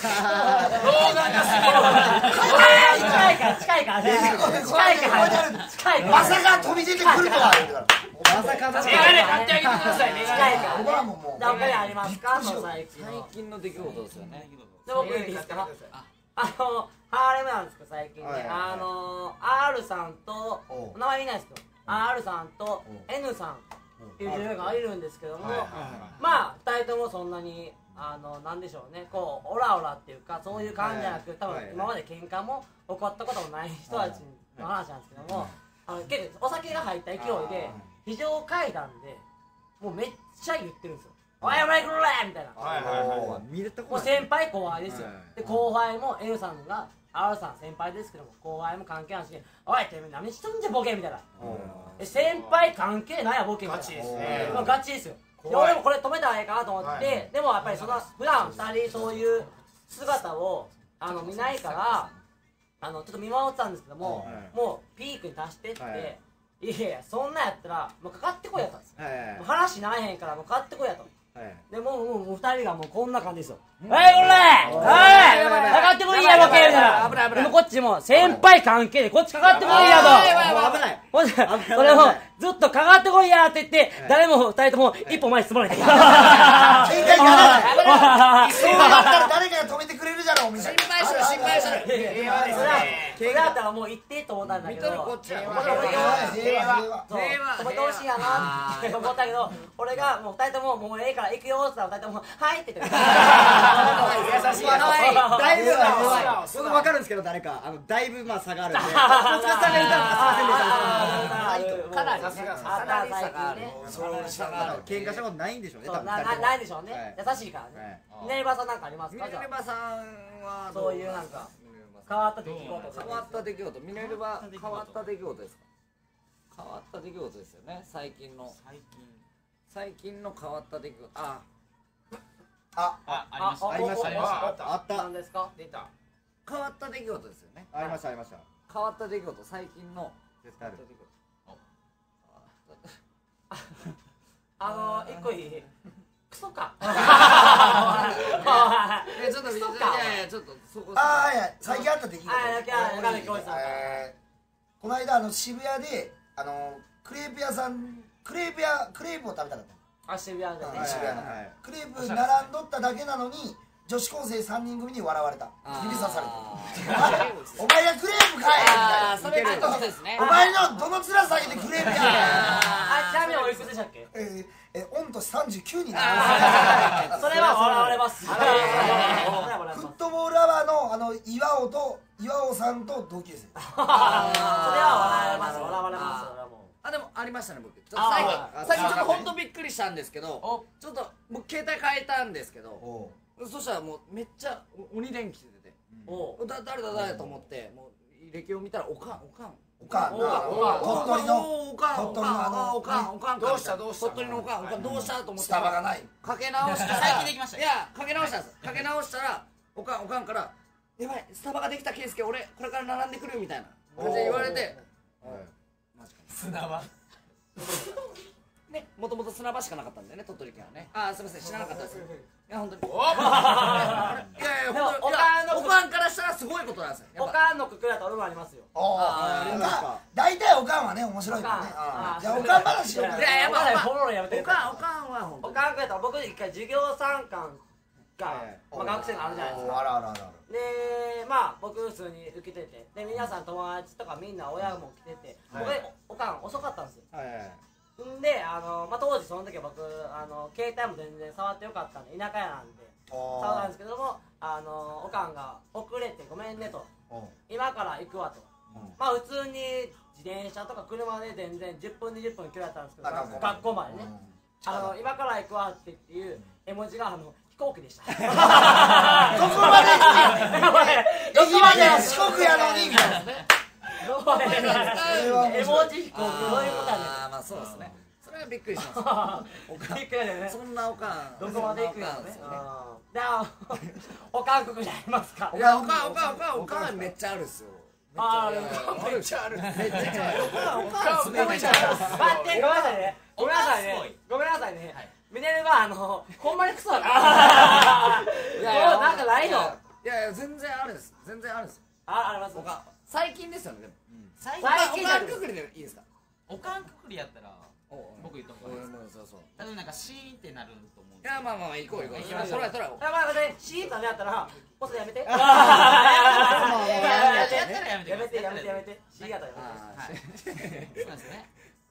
いから近いから近いから近いからまさか飛び出てくるとは言うからまさかのメガネ買ってあげてください。メガネ。 おばあももう他にありますか？最近の出来事ですよね。 で僕いいですか？あのハーレムなんですけど最近ね、あの R さんとお名前言えないですけど R さんと N さんっていう女優がいるんですけども、まあふたりともそんなにあのなんでしょうね、こうオラオラっていうかそういう感じじゃなく、多分今まで喧嘩も起こったこともない人たちの話なんですけども、あの結構お酒が入った勢いで非常階段でもうめっちゃ言ってるんですよ。おいお前これみたいな。もう先輩後輩ですよ。で後輩も N さんが R さん先輩ですけども後輩も関係ないし、おいてめえ何しとんじゃボケみたいな。先輩関係ないやボケみたいな。ガチですね。ガチですよ。俺もこれ止めたらええかなと思って、でもやっぱりその普段ふたりそういう姿をあの見ないからあのちょっと見守ってたんですけども、もうピークに達してって、いやいやそんなんやったらもうかかってこいやと。話ならへんからもうかかってこいやと。でもうもうふたりがもうこんな感じですよ。はいこれおいかかってこいやボケみたいな。でもこっちも先輩関係でこっちかかってこいやと。危ない。ほんでそれもずっとかかってこいやって言って誰もふたりとも一歩前に進まない。喧嘩にならない。そうやったら誰かが止めてくれるじゃろみたいな。心配する心配する。それだったらもう行ってと思ったんだけど。こっちは平和。止めてほしいやなって思ったけど、俺がもうふたりとももうええから行くよって言ったらふたりともはいって言って。優しい。 だいぶ僕分かるんですけど誰かあのだいぶまあ差があるんで。松川さんがいたらすいませんでした。かなり差がある。喧嘩したことないんでしょうね。 ないでしょうね。優しいからね。ミネルバさんなんかありますか？ ミネルバさんはそういうなんか変わった出来事。 変わった出来事。ミネルバ変わった出来事ですか？変わった出来事ですよね。最近の最近最近の変わった出来事。あああありましたありましたあった。 何ですか？ 出た。 変わった出来事ですよね。 ありましたありました。 変わった出来事最近の絶対ある。 あの一個いい。クソか。 えちょっといやいやちょっとそこ。 ああいや最近あった出来事。 えこの間あの渋谷であのクレープ屋さんクレープ屋クレープを食べたかった。 あ渋谷でね。 渋谷のクレープ並んどっただけなのに女子高生さんにん組に笑われた。指さされた。お前がクレープかいみたいな。 それちょっとそうですね。 お前のどの面下げてクレープや。 あちなみにおいくつでしたっけ？ ええ御年さんじゅうきゅうになります。それは笑われます。フットボールアワーのあの岩尾と岩尾さんと同級生。 それは笑えます笑われますそれはもう。 あでもありましたね僕。ちょっと最近最近ちょっと本当びっくりしたんですけど、ちょっと僕携帯変えたんですけど、そしたらもうめっちゃ鬼電気出てて、だ誰だ誰だと思ってもう履歴を見たらおかんおかん。 おかん、鳥取のおかん、おかん、おかん、おかん、 どうしたどうした鳥取のおかん、おかんどうしたと思ってスタバがない。 かけ直した最近できましたいやかけ直したんですかけ直したらおかんおかんからやばいスタバができた圭介俺これから並んでくるみたいな感じで言われてマジか砂場ねもともと砂場しかなかったんだよね鳥取県はねああすみません知らなかったですいや本当にいおやいや本当におかんからしたらすごいことなんですよおかんのくくりだと俺もありますよ。 大体おかんはね面白いからね。じゃあおかん話しようか。 いややっぱりフォローやめておかんおかんは本当おにかんくらいと僕一回授業参観がまあ学生があるじゃないですか。 あらあらあら。 でまあ僕普通に受けててで皆さん友達とかみんな親も来てて僕おかん遅かったんですよ。んであのまあ当時その時は僕あの携帯も全然触ってよかったんで田舎屋なんで触ったんですけどもあのおかんが遅れてごめんねと今から行くわとまあ普通に自転車とか車で全然じゅっぷんにじゅっぷん距離だったんですけど学校までねあの今から行くわっていう絵文字があの飛行機でした。 どこまで駅までは四国やのにみたいなね。 絵文字飛行機どういうことやねん。 ああまあそうですねそれはびっくりしますおかんびっくりだよね。 そんなおかんどこまで行くよね。でおかんくくじゃありますか。 いやおかんおかんおかんおかんめっちゃあるっすよあめっちゃあるめっちゃあるおかんおかんすごい待ってごめんなさいねごめんなさいねごめんなさいねミネルはあのほんまにクソだな。いやなんかないの。 いやいや全然あるんです全然あるんですああります。 おかん最近ですよねでも最近おかんくくりでいいですかおかんくくりやったら僕言った方がいいです俺もそうそう例えばなんかシーンってなると思うんいですやまあまあ行こう行こう行きましょうトライトライやばいねシーンとやったらポスやめて。ややったらやめてめてやめてやめてシーンやったらやめて。 そうなんですね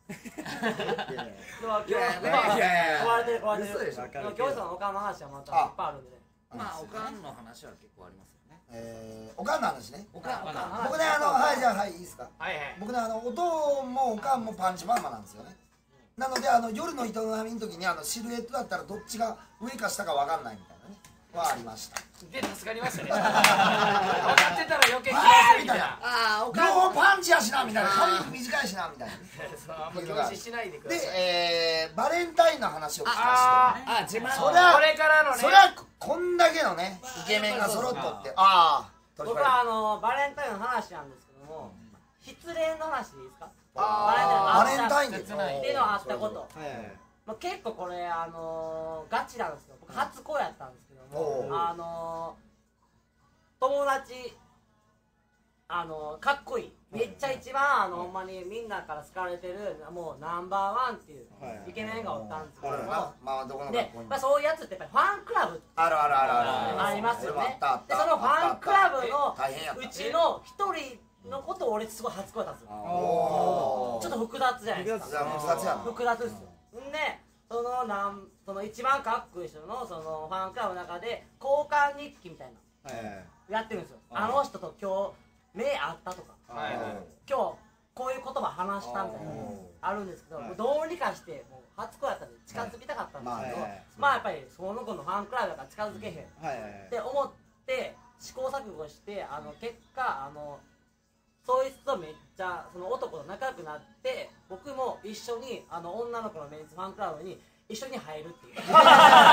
でも今日いやいや壊れてる壊れてる。 嘘でしょでも今日そのおかんの話はまたいっぱいあるんでね。 まあおかんの話は結構ありますよねえーおかんの話ね。 おかんおかん僕ねあのはいじゃあはいいいですか。 はいはい僕ねあのおとんもおかんもパンチマンマなんですよね。なのであの夜の営みの時にあのシルエットだったらどっちが上か下かわかんないみたいなねはありました。 で助かりましたね分かってたら余計気がするみたいなああお両方パンチやしなみたいな髪短いしなみたいなそうあんま教師しないでくだで、 さいえー、バレンタインの話を聞かあせてあ自慢そりゃこれからのねそりゃこんだけのねイケメンが揃っとってああ僕はあのバレンタインの話なんですけども失恋の話でいいですか。 バレンタインでっていうのがあったこと。まあ結構これあのガチなんですよ。僕初恋やったんですけどもあの友達あのかっこいいめっちゃ一番あのほんまにみんなから好かれてるもうナンバーワンっていうイケメンがおったんですけどもでまあそういうやつってやっぱりファンクラブあるあるあるあるありますよね。でそのファンクラブのうちの一人のことを俺すごい初恋だったんですよ。ちょっと複雑じゃないですか。 複雑やな複雑ですよ。んでそのなんその一番かっこいい人のそのファンクラブの中で交換日記みたいなやってるんですよ。あの人と今日目合ったとか今日こういう言葉話したみたいなあるんですけどどうにかしてもう初恋やったんで近づきたかったんですけどまあやっぱりその子のファンクラブだから近づけへんって思って試行錯誤してあの結果あのそいつとめっちゃその男と仲良くなって僕も一緒にあの女の子のメンズファンクラブに一緒に入るっていうそれ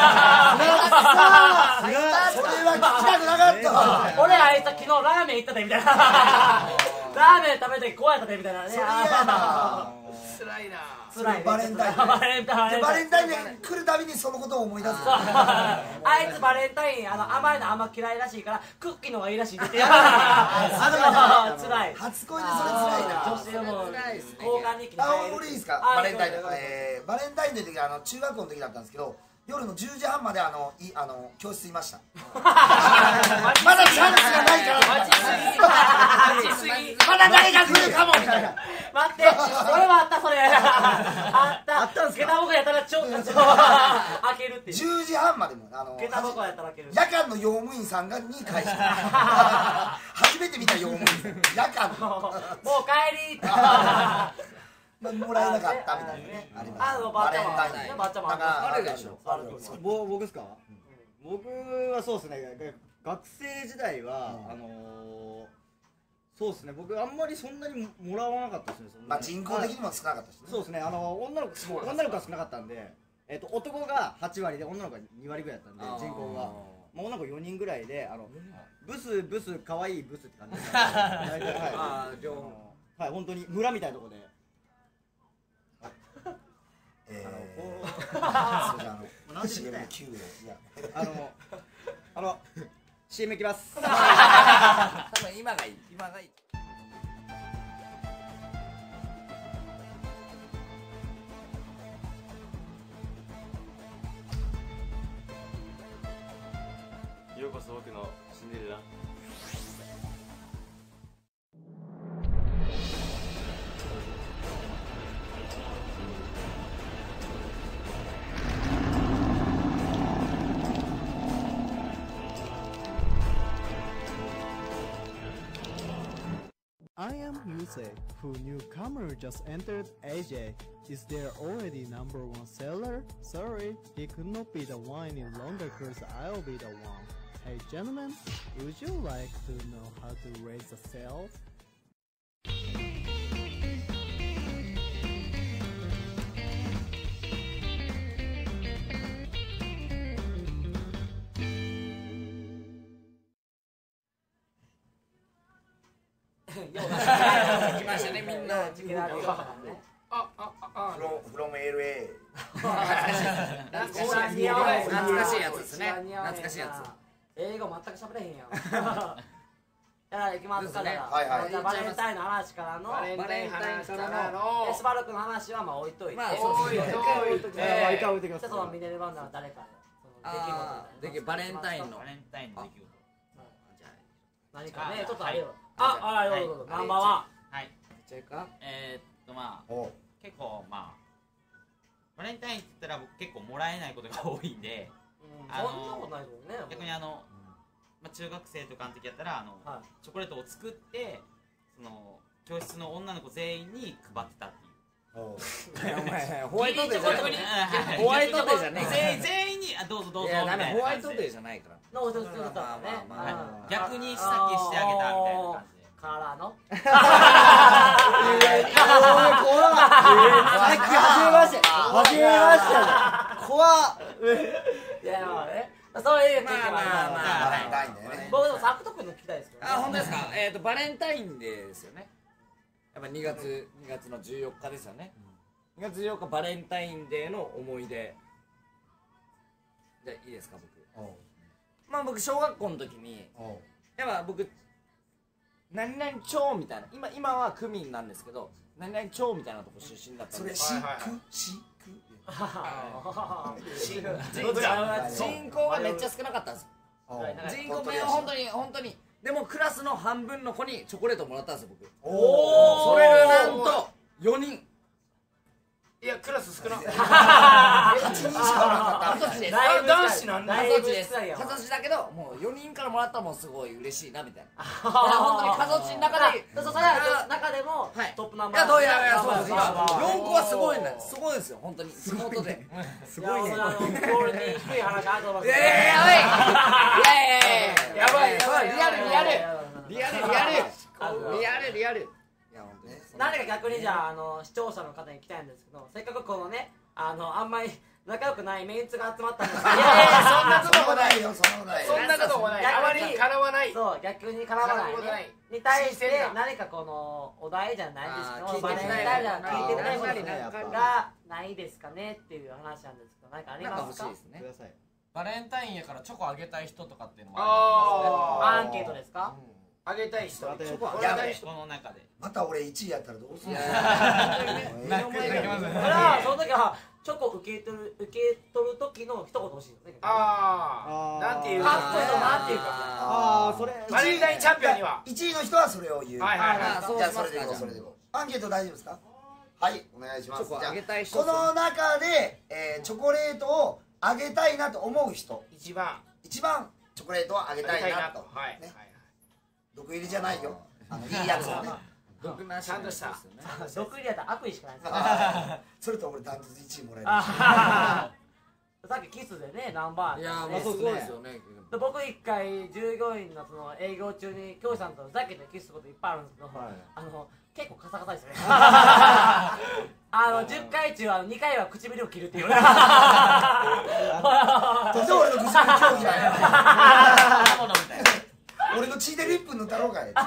は聞きたくなかった俺あいつ昨日ラーメン行ったでみたいなラーメン食べてこうやったでみたいなねつらいな辛いバレンタインバレンタインバレンタインで来るたびにそのことを思い出すあいつバレンタインあの甘いのあんま嫌いらしいからクッキーの方がいいらしいって言ってあの辛い初恋でそれ辛いな女性も交換日記にあ入る俺いいですかバレンタインでバレンタインの時あの中学校の時だったんですけど夜のじゅうじはんまであのいあの教室いましたまだチャンスがないから待ちすぎ待ちすぎまだ誰が来るかもみたいな待って俺もあったそれあったあったんすか下駄箱やったらちょっと開けるっていうじゅうじはんまでもあの下駄箱やったら開ける夜間の用務員さんがに返した初めて見た用務員さん夜間のもう帰りってもらえなかったみたいなねありますあのバッチャもバレンタインバッチャもなんかあるでしょあるでしょぼ僕ですか、僕はそうですね学生時代は、あのー、そうですね僕あんまりそんなにもらわなかったですねそんなにまあ人口的にも少なかったしねそうですねあの女の子女の子が少なかったんで、えー、と男がはちわりで女の子がにわりぐらいだったんで人口が、まあ、女の子よにんぐらいであのブスブス可愛いブスって感じで大体はいあー両方はい本当に村みたいなところでえこーそうじゃあの シーエムきゅう をいやあのあの シーエム いきます多分今がいい今がいいようこそ僕のシンデレラ。 I am Yusei, who newcomer just entered A J. Is there already number one seller? Sorry, he could not be the one any longer cause I'll be the one. Hey gentlemen, would you like to know how to raise the sales? 来ましたねみんなチキナルよあああフロフロム エルエー懐かしい懐かしいやつですね懐かしいやつ英語全く喋れへんやんじゃあ行きますかですねらはいはいじゃあバレンタインの話からのバレンタイン話からのエスバルクの話はまあ置いといてまあそう置いといてはい一回置いてきますじゃあそのミネルバンダは誰かあーできバレンタインのバレンタインの出来事何かねちょっとあれよああどうぞどうぞナンバーワはいじゃあかえーっとまあおう結構まあバレンタインって言ったら僕結構もらえないことが多いんでンあのそんなことないと思うね逆にあの、まあ、中学生とかの時やったらあの、 はいチョコレートを作ってその教室の女の子全員に配ってたっていうおうお前ホワイトデーじゃないはいホワイトデーじゃねえ全員全員にあどうぞどうぞいやダメみたいなホワイトデーじゃないからのお一つ一つだったねまあまあまあうん逆に先してあげたみたいな感じでからの怖っさっき初めまして初めまして怖っいやまあねそういう経験もありますまあまあまあバレンタインだよね僕でもサクト君の聞きたいですけどねあ本当ですかえっとバレンタインデーですよねやっぱにがつにがつのじゅうよっかですよねにがつじゅうよっかバレンタインデーの思い出じゃあいいですか僕おうまあ僕小学校の時におうやっぱ僕何々町みたいな今今は区民なんですけど何々町みたいなとこ出身だったんでそれシックシック人口がめっちゃ少なかったんですよおう人口が本当に本当にでもクラスの半分の子にチョコレートをもらったんですよ僕おそれがなんとよにんいやクラス少なはちにんしかおらんかった家族ですあ男子なんだ家族です家族だけどもうよにんからもらったらもうすごい嬉しいなみたいな本当に家族の中でそうそれは中でもトップナンバーいやどうやらそうですナンバーよんこはすごいんだすごいですよ本当に地元ですごいねゴールに低い話あると思いますいやいややばいいやいややばいやばいリアルリアルリアルリアルリアルリアルいや本当に何か逆にじゃああの視聴者の方に聞きたいんですけどせっかくこのねあのあんまり仲良くないメンツが集まったんですけどいやいやそんなこともないよそんなことないそんなこともないあまり絡わないそう逆に絡まないねに対して何かこのお題じゃないですけどバレンタインじゃ聞いてみたいことがないですかねっていう話なんですけど何かありますかくださいバレンタインやからチョコあげたい人とかっていうのもあアンケートですかアあげたい人。 やべえこの中でまた俺いちいやったらどうするの。 それはその時はチョコ受け取る受け取る時の一言欲しいよね。 ああ、なんていうか。 かっこいいとなんていうか。 ああ、それバレンタインチャンピオンにはいちいの人はそれを言う。 はいはいはい。 じゃあそれでいこうそれでいこう。アンケート大丈夫ですか。はいお願いします。 チョコあげたい人この中でえチョコレートをあげたいなと思う人、 一番一番チョコレートをあげたいなと。 はいね。毒入りじゃないよ。あのいいやつをね。 毒なしちゃんとした毒入りやったら悪意しかないです。 それと俺ダントツいちいもらえる。 さっきキスでねナンバー。 いやまあそうですよね。 僕一回従業員のその営業中に教師さんとふざけてキスすることいっぱいあるんですけど、あの結構カサカサですね。あのじゅっかい中はにかいは唇を切るっていう。とんで俺の唇興味ない。俺の血でリップ塗ったろうかい。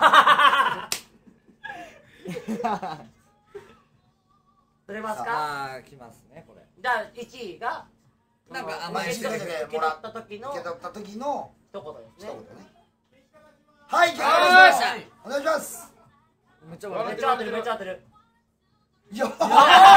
取れますか。 ああ来ますねこれ。 じゃあいちいがなんか甘い受け取った時の受け取った時の一言ですね。 はい、決まりました。お願いします。 めっちゃめっちゃ合ってるめっちゃ合ってる。 いや、おいおいおい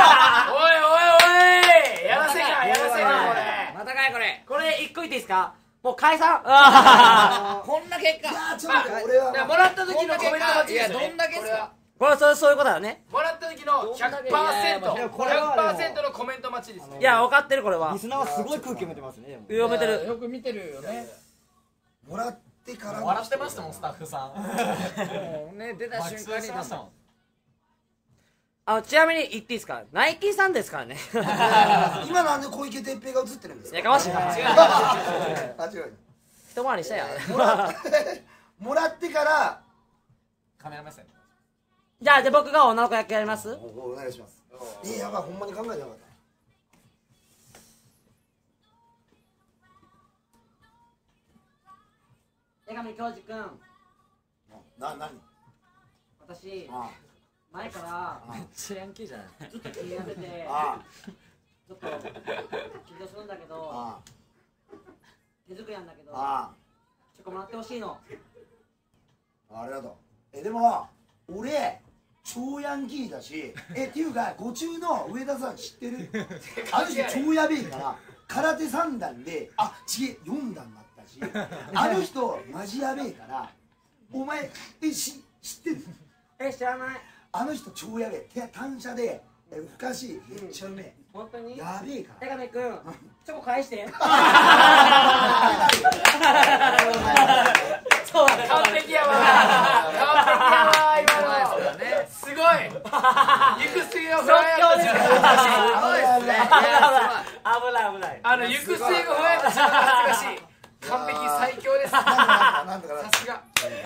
やらせかやらせかこれ。 またかいこれ。 これ一個言っていいですか。もう解散。 こんな結果。 いやちょっと待って俺はもらった時のコメント待ちですね。 いやどんだけですか。 これそうそういうことだね。 もらった時の ひゃくパーセント ひゃくパーセント のコメント待ちですね。 いや分かってるこれは。 リスナーはすごい空気読めてますね。 読めてる。 よく見てるよね。 もらってから笑ってましたもんスタッフさん。 ね出た瞬間に出したもん。 あのちなみに言っていいですか。ナイキさんですからね。 今なんで小池徹平が映ってるんですか。 やかましいな。 違う。あ違う。 一回りしたや。 もらってもらってからカメラ目線。 じゃあじゃあ僕が女の子役やります。 お願いします。えやばいほんまに考えてなかった。 江上教授くん。 な何。 私前からめっちゃヤンキーじゃない。 ずっと気になってて、ちょっと緊張するんだけど、手作りなんだけど、チョコもらってほしいの。 ありがとう。えでも俺超ヤンキーだし、えっていうかご中の上田さん知ってる。あの人超やべえから空手三段であちげよん段だったし、あの人マジやべえからお前えし知ってる。 え知らない。 あの人超やべえ。手単車でえふかしめっちゃうめえ。 本当にやべえから。 江上くんチョコ返して。 そう完璧やわ。完璧やわ今の。すごい。行く末が不安やった自分恥ずかしい。 危ない危ない。 あの行く末が不安やった自分恥ずかしい。完璧最強です。さすが。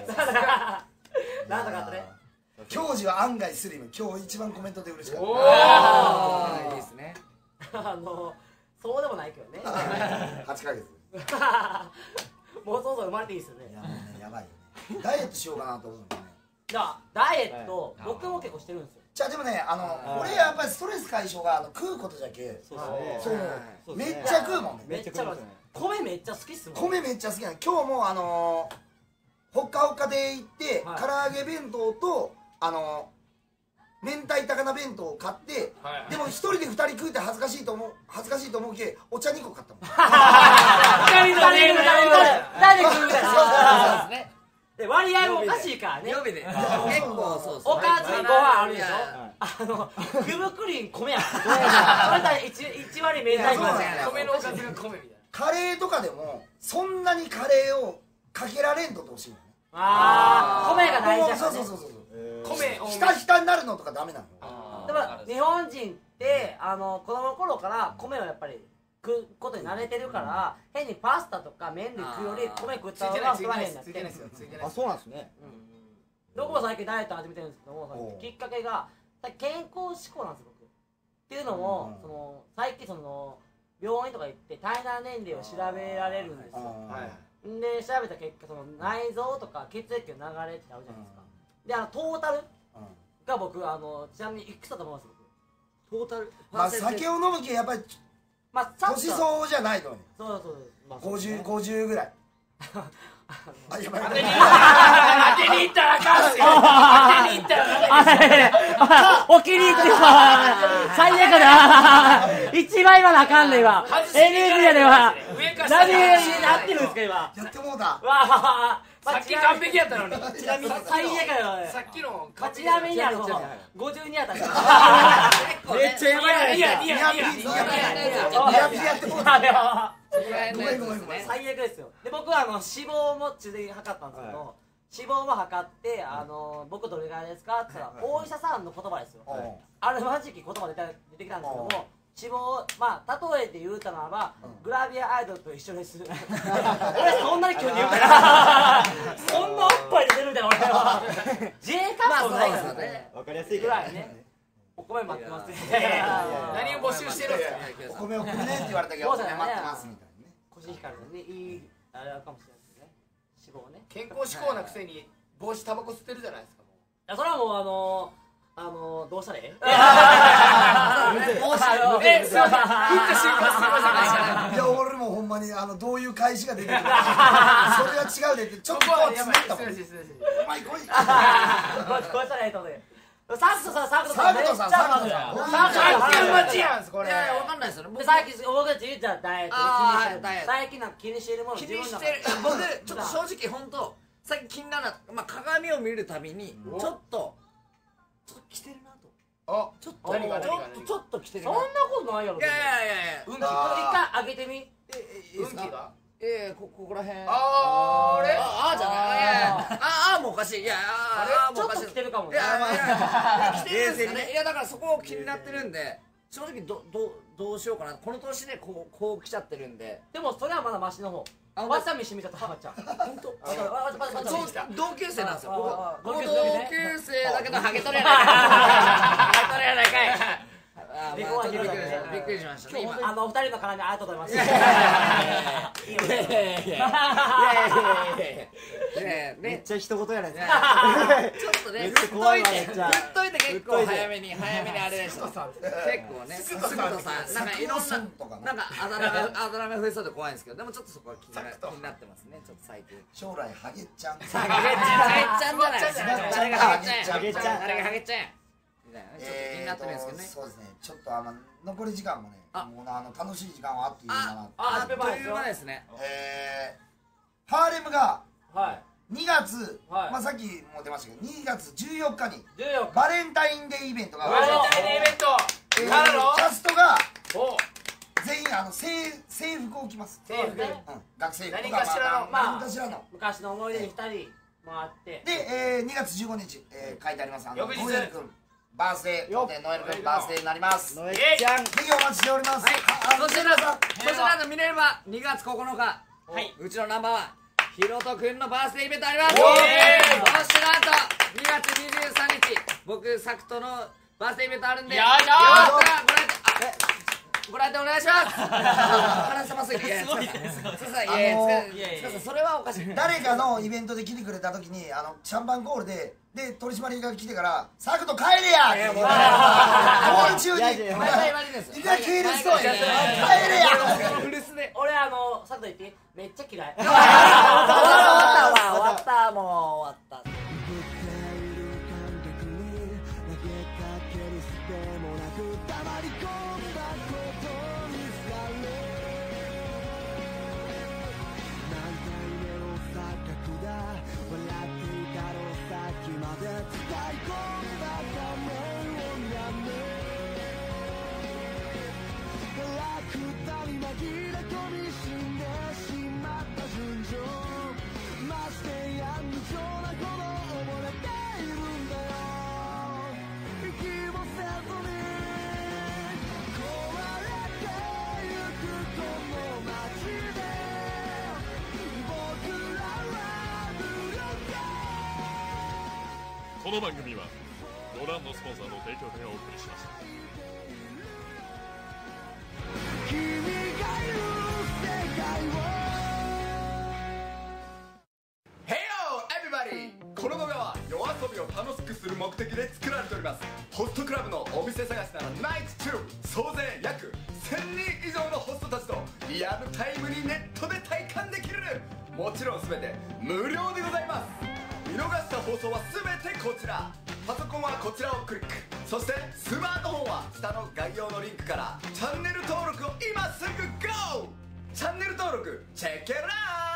なんとかあったね。 教授は案外スリム。今日一番コメントで嬉しかった。 おおいいですね。 あのそうでもないけどね。 はちかげつ。 もうそろそろ生まれていいですよね。 いやもうねやばいよね。ダイエットしようかなと思うんだよね。 じゃあダイエット僕も結構してるんですよ。 じゃあでもねあの俺やっぱりストレス解消があの食うことじゃけ。そうめっちゃ食うもんね。 めっちゃ米めっちゃ好きっすもん。 米めっちゃ好きなの。今日もあのほっかほっかで行って唐揚げ弁当とあの明太高菜弁当を買って、でも一人で二人食うって恥ずかしいと思う恥ずかしいと思うけお茶にこ買ったもん。 二人で食うみたいな。で割合もおかしいからね。 予備で結構そうおかずにご飯あるでしょ。あのふぶくりん米や。それだ一一割明太子。 米のおかずが米みたいな。 カレーとかでもそんなにカレーをかけられんとってほしいのね。 ああ米が大事だからね。 そうそうそうそう。 米ひたひたになるのとかダメなの。 でも日本人ってあの子供の頃から米をやっぱり食うことに慣れてるから、変にパスタとか麺類食うより米食った方が太らへんだって。 あそうなんですね。 僕も最近ダイエット始めてるんですけども、きっかけが健康志向なんです僕。っていうのもその最近その病院とか行って体内年齢を調べられるんですよ。で調べた結果その内臓とか血液の流れってあるじゃないですか。であのトータルが僕あのちなみにいくつだと思います僕。トータル。 まあ酒を飲むけやっぱり年相応じゃないのよ。 そうそうそう。 五十五十ぐらい。 あ、やばい。 当てに行ったらあかんすよ。当てに行ったらあかん。 お気に入っては最悪だ。一番今のあかんね今。エヌエー やでは。何になってるんですか今。 やってもうだ。 さっき完璧やったのに。 ちなみに最悪だよ。 さっきのちなみにあのごじゅうにあたり。めっちゃやばい。 ニヤニヤニヤニヤニヤやってもうだ。 ごめんごめんごめん。最悪ですよ。で僕はあの脂肪も血で測ったんですけど、脂肪も測ってあの僕どれぐらいですかって言ったらお医者さんの言葉ですよ。あれマジで言葉出て出てきたんですけども。脂肪まあ例えて言うたならばグラビアアイドルと一緒です。俺そんなに急に言うからそんなおっぱいで出るみたいな俺は J カップないですよね。 わかりやすいぐらいね。お米待ってます。 何を募集してるんですか。 お米をくれねって言われたけどお米待ってますみたいなね。 コシヒカリのねいいあれかもしれないですね。脂肪ね。 健康志向なくせに帽子タバコ吸ってるじゃないですか。 いやそれはもうあのあのどうしたらええ？ え、すいません。ふっと瞬間すいません。 いや俺もほんまにあのどういう返しが出てくるそれは違うでってちょっとこう詰めたもん。お前来い。 どうしたらええと思う。サクトさん、サクトさん、めっちゃサクトさん、 サクトさん。サクトさん、待ちやんすこれ。 いやいやわかんないですよね。 で最近僕たち言ったらダイエットあーで気にしてる。最近なんか気にしてるもの気にしてる。僕ちょっと正直本当最近気になるまあ鏡を見るたびにちょっとちょっと着てるなと。 あ、 ちょっと何がちょっとちょっと着てるな。 そんなことないやろ。 いやいやいやいや。 うんち一回上げてみ。 いいですか。ええこここら辺。 あれ？ ああじゃない。いやいやああもおかしい。いやああもおかしい。 ちょっと着てるかもね。 いやまあいや着てるんですかね。いやだからそこ気になってるんで正直どどどうしようかな。この年でこうこう来ちゃってるんで。 でもそれはまだマシの方。わさびしてみちゃったまっちゃん。本当。 同級生なんですよ。僕同級同級生生だけどハゲ取れやないかい。ハゲ取れやないかい。 びっくりしましたね。今あの二人の絡みありがとうございます。いいよね。 いやいやいやいやめっちゃ一言やないですか。 ちょっとね、振っといて、振っといて結構早めに早めにあれでした。結構ね、すぐとさん、なんかいろんななんかあだ名があだ名が増えそうで怖いんですけど、でもちょっとそこは気にな気になってますね。ちょっと最近。 将来ハゲちゃん。 ハゲちゃんじゃない。誰がハゲちゃん。 ハゲちゃん。 誰がハゲちゃん。ちょっと気になってるんですけどね。 そうですね。ちょっとあの残り時間もね、もうあの楽しい時間はあっという間な。 あ、あっという間ですね。 えー、ハーレムがはいにがつ、まあさっきも出ましたけどにがつじゅうよっかにじゅうよっかバレンタインデーイベントがバレンタインデーイベントえーからのキャストがお全員あの制制服を着ます。 制服うん学生服と何かしらのまあ何かしらの昔の思い出にふたり回ってで、えー、にがつじゅうごにち、えー、書いてありますあの翌日ノエル君バースデー当店ノエル君バースデーになります。 ノエちゃん。 ぜひお待ちしております。 はい、 あそして皆さん、そして皆さん見れればにがつここのか、はい、うちのナンバーワン、ひろとくんのバースデーイベントあります。そしてなんとにがつにじゅうさんにち、僕サクトのバースデーイベントあるんで、よかったらご来店お願いします。話せますぎて。すごいですごい。それはおかしい。 誰かのイベントで来てくれた時にあのシャンパンコールでで取締りが来てから「サクト帰れや!」ってコール中に「いや系列と帰れや!」 俺あのサクト言ってめっちゃ嫌い。 終わった終わったもう終わった。 この番組はご覧のスポンサーの提供でお送りしました。 この動画は夜遊びを楽しくする目的で作られております。ホストクラブのお店探しならナイツチューブ、総勢約せんにん以上のホストたちとリアルタイムにネットで体感できるもちろん全て無料でございます。見逃した放送は全てこちら。パソコンはこちらをクリック、そしてスマートフォンは下の概要のリンクからチャンネル登録を今すぐ ゴー。 チャンネル登録チェックイットアウト。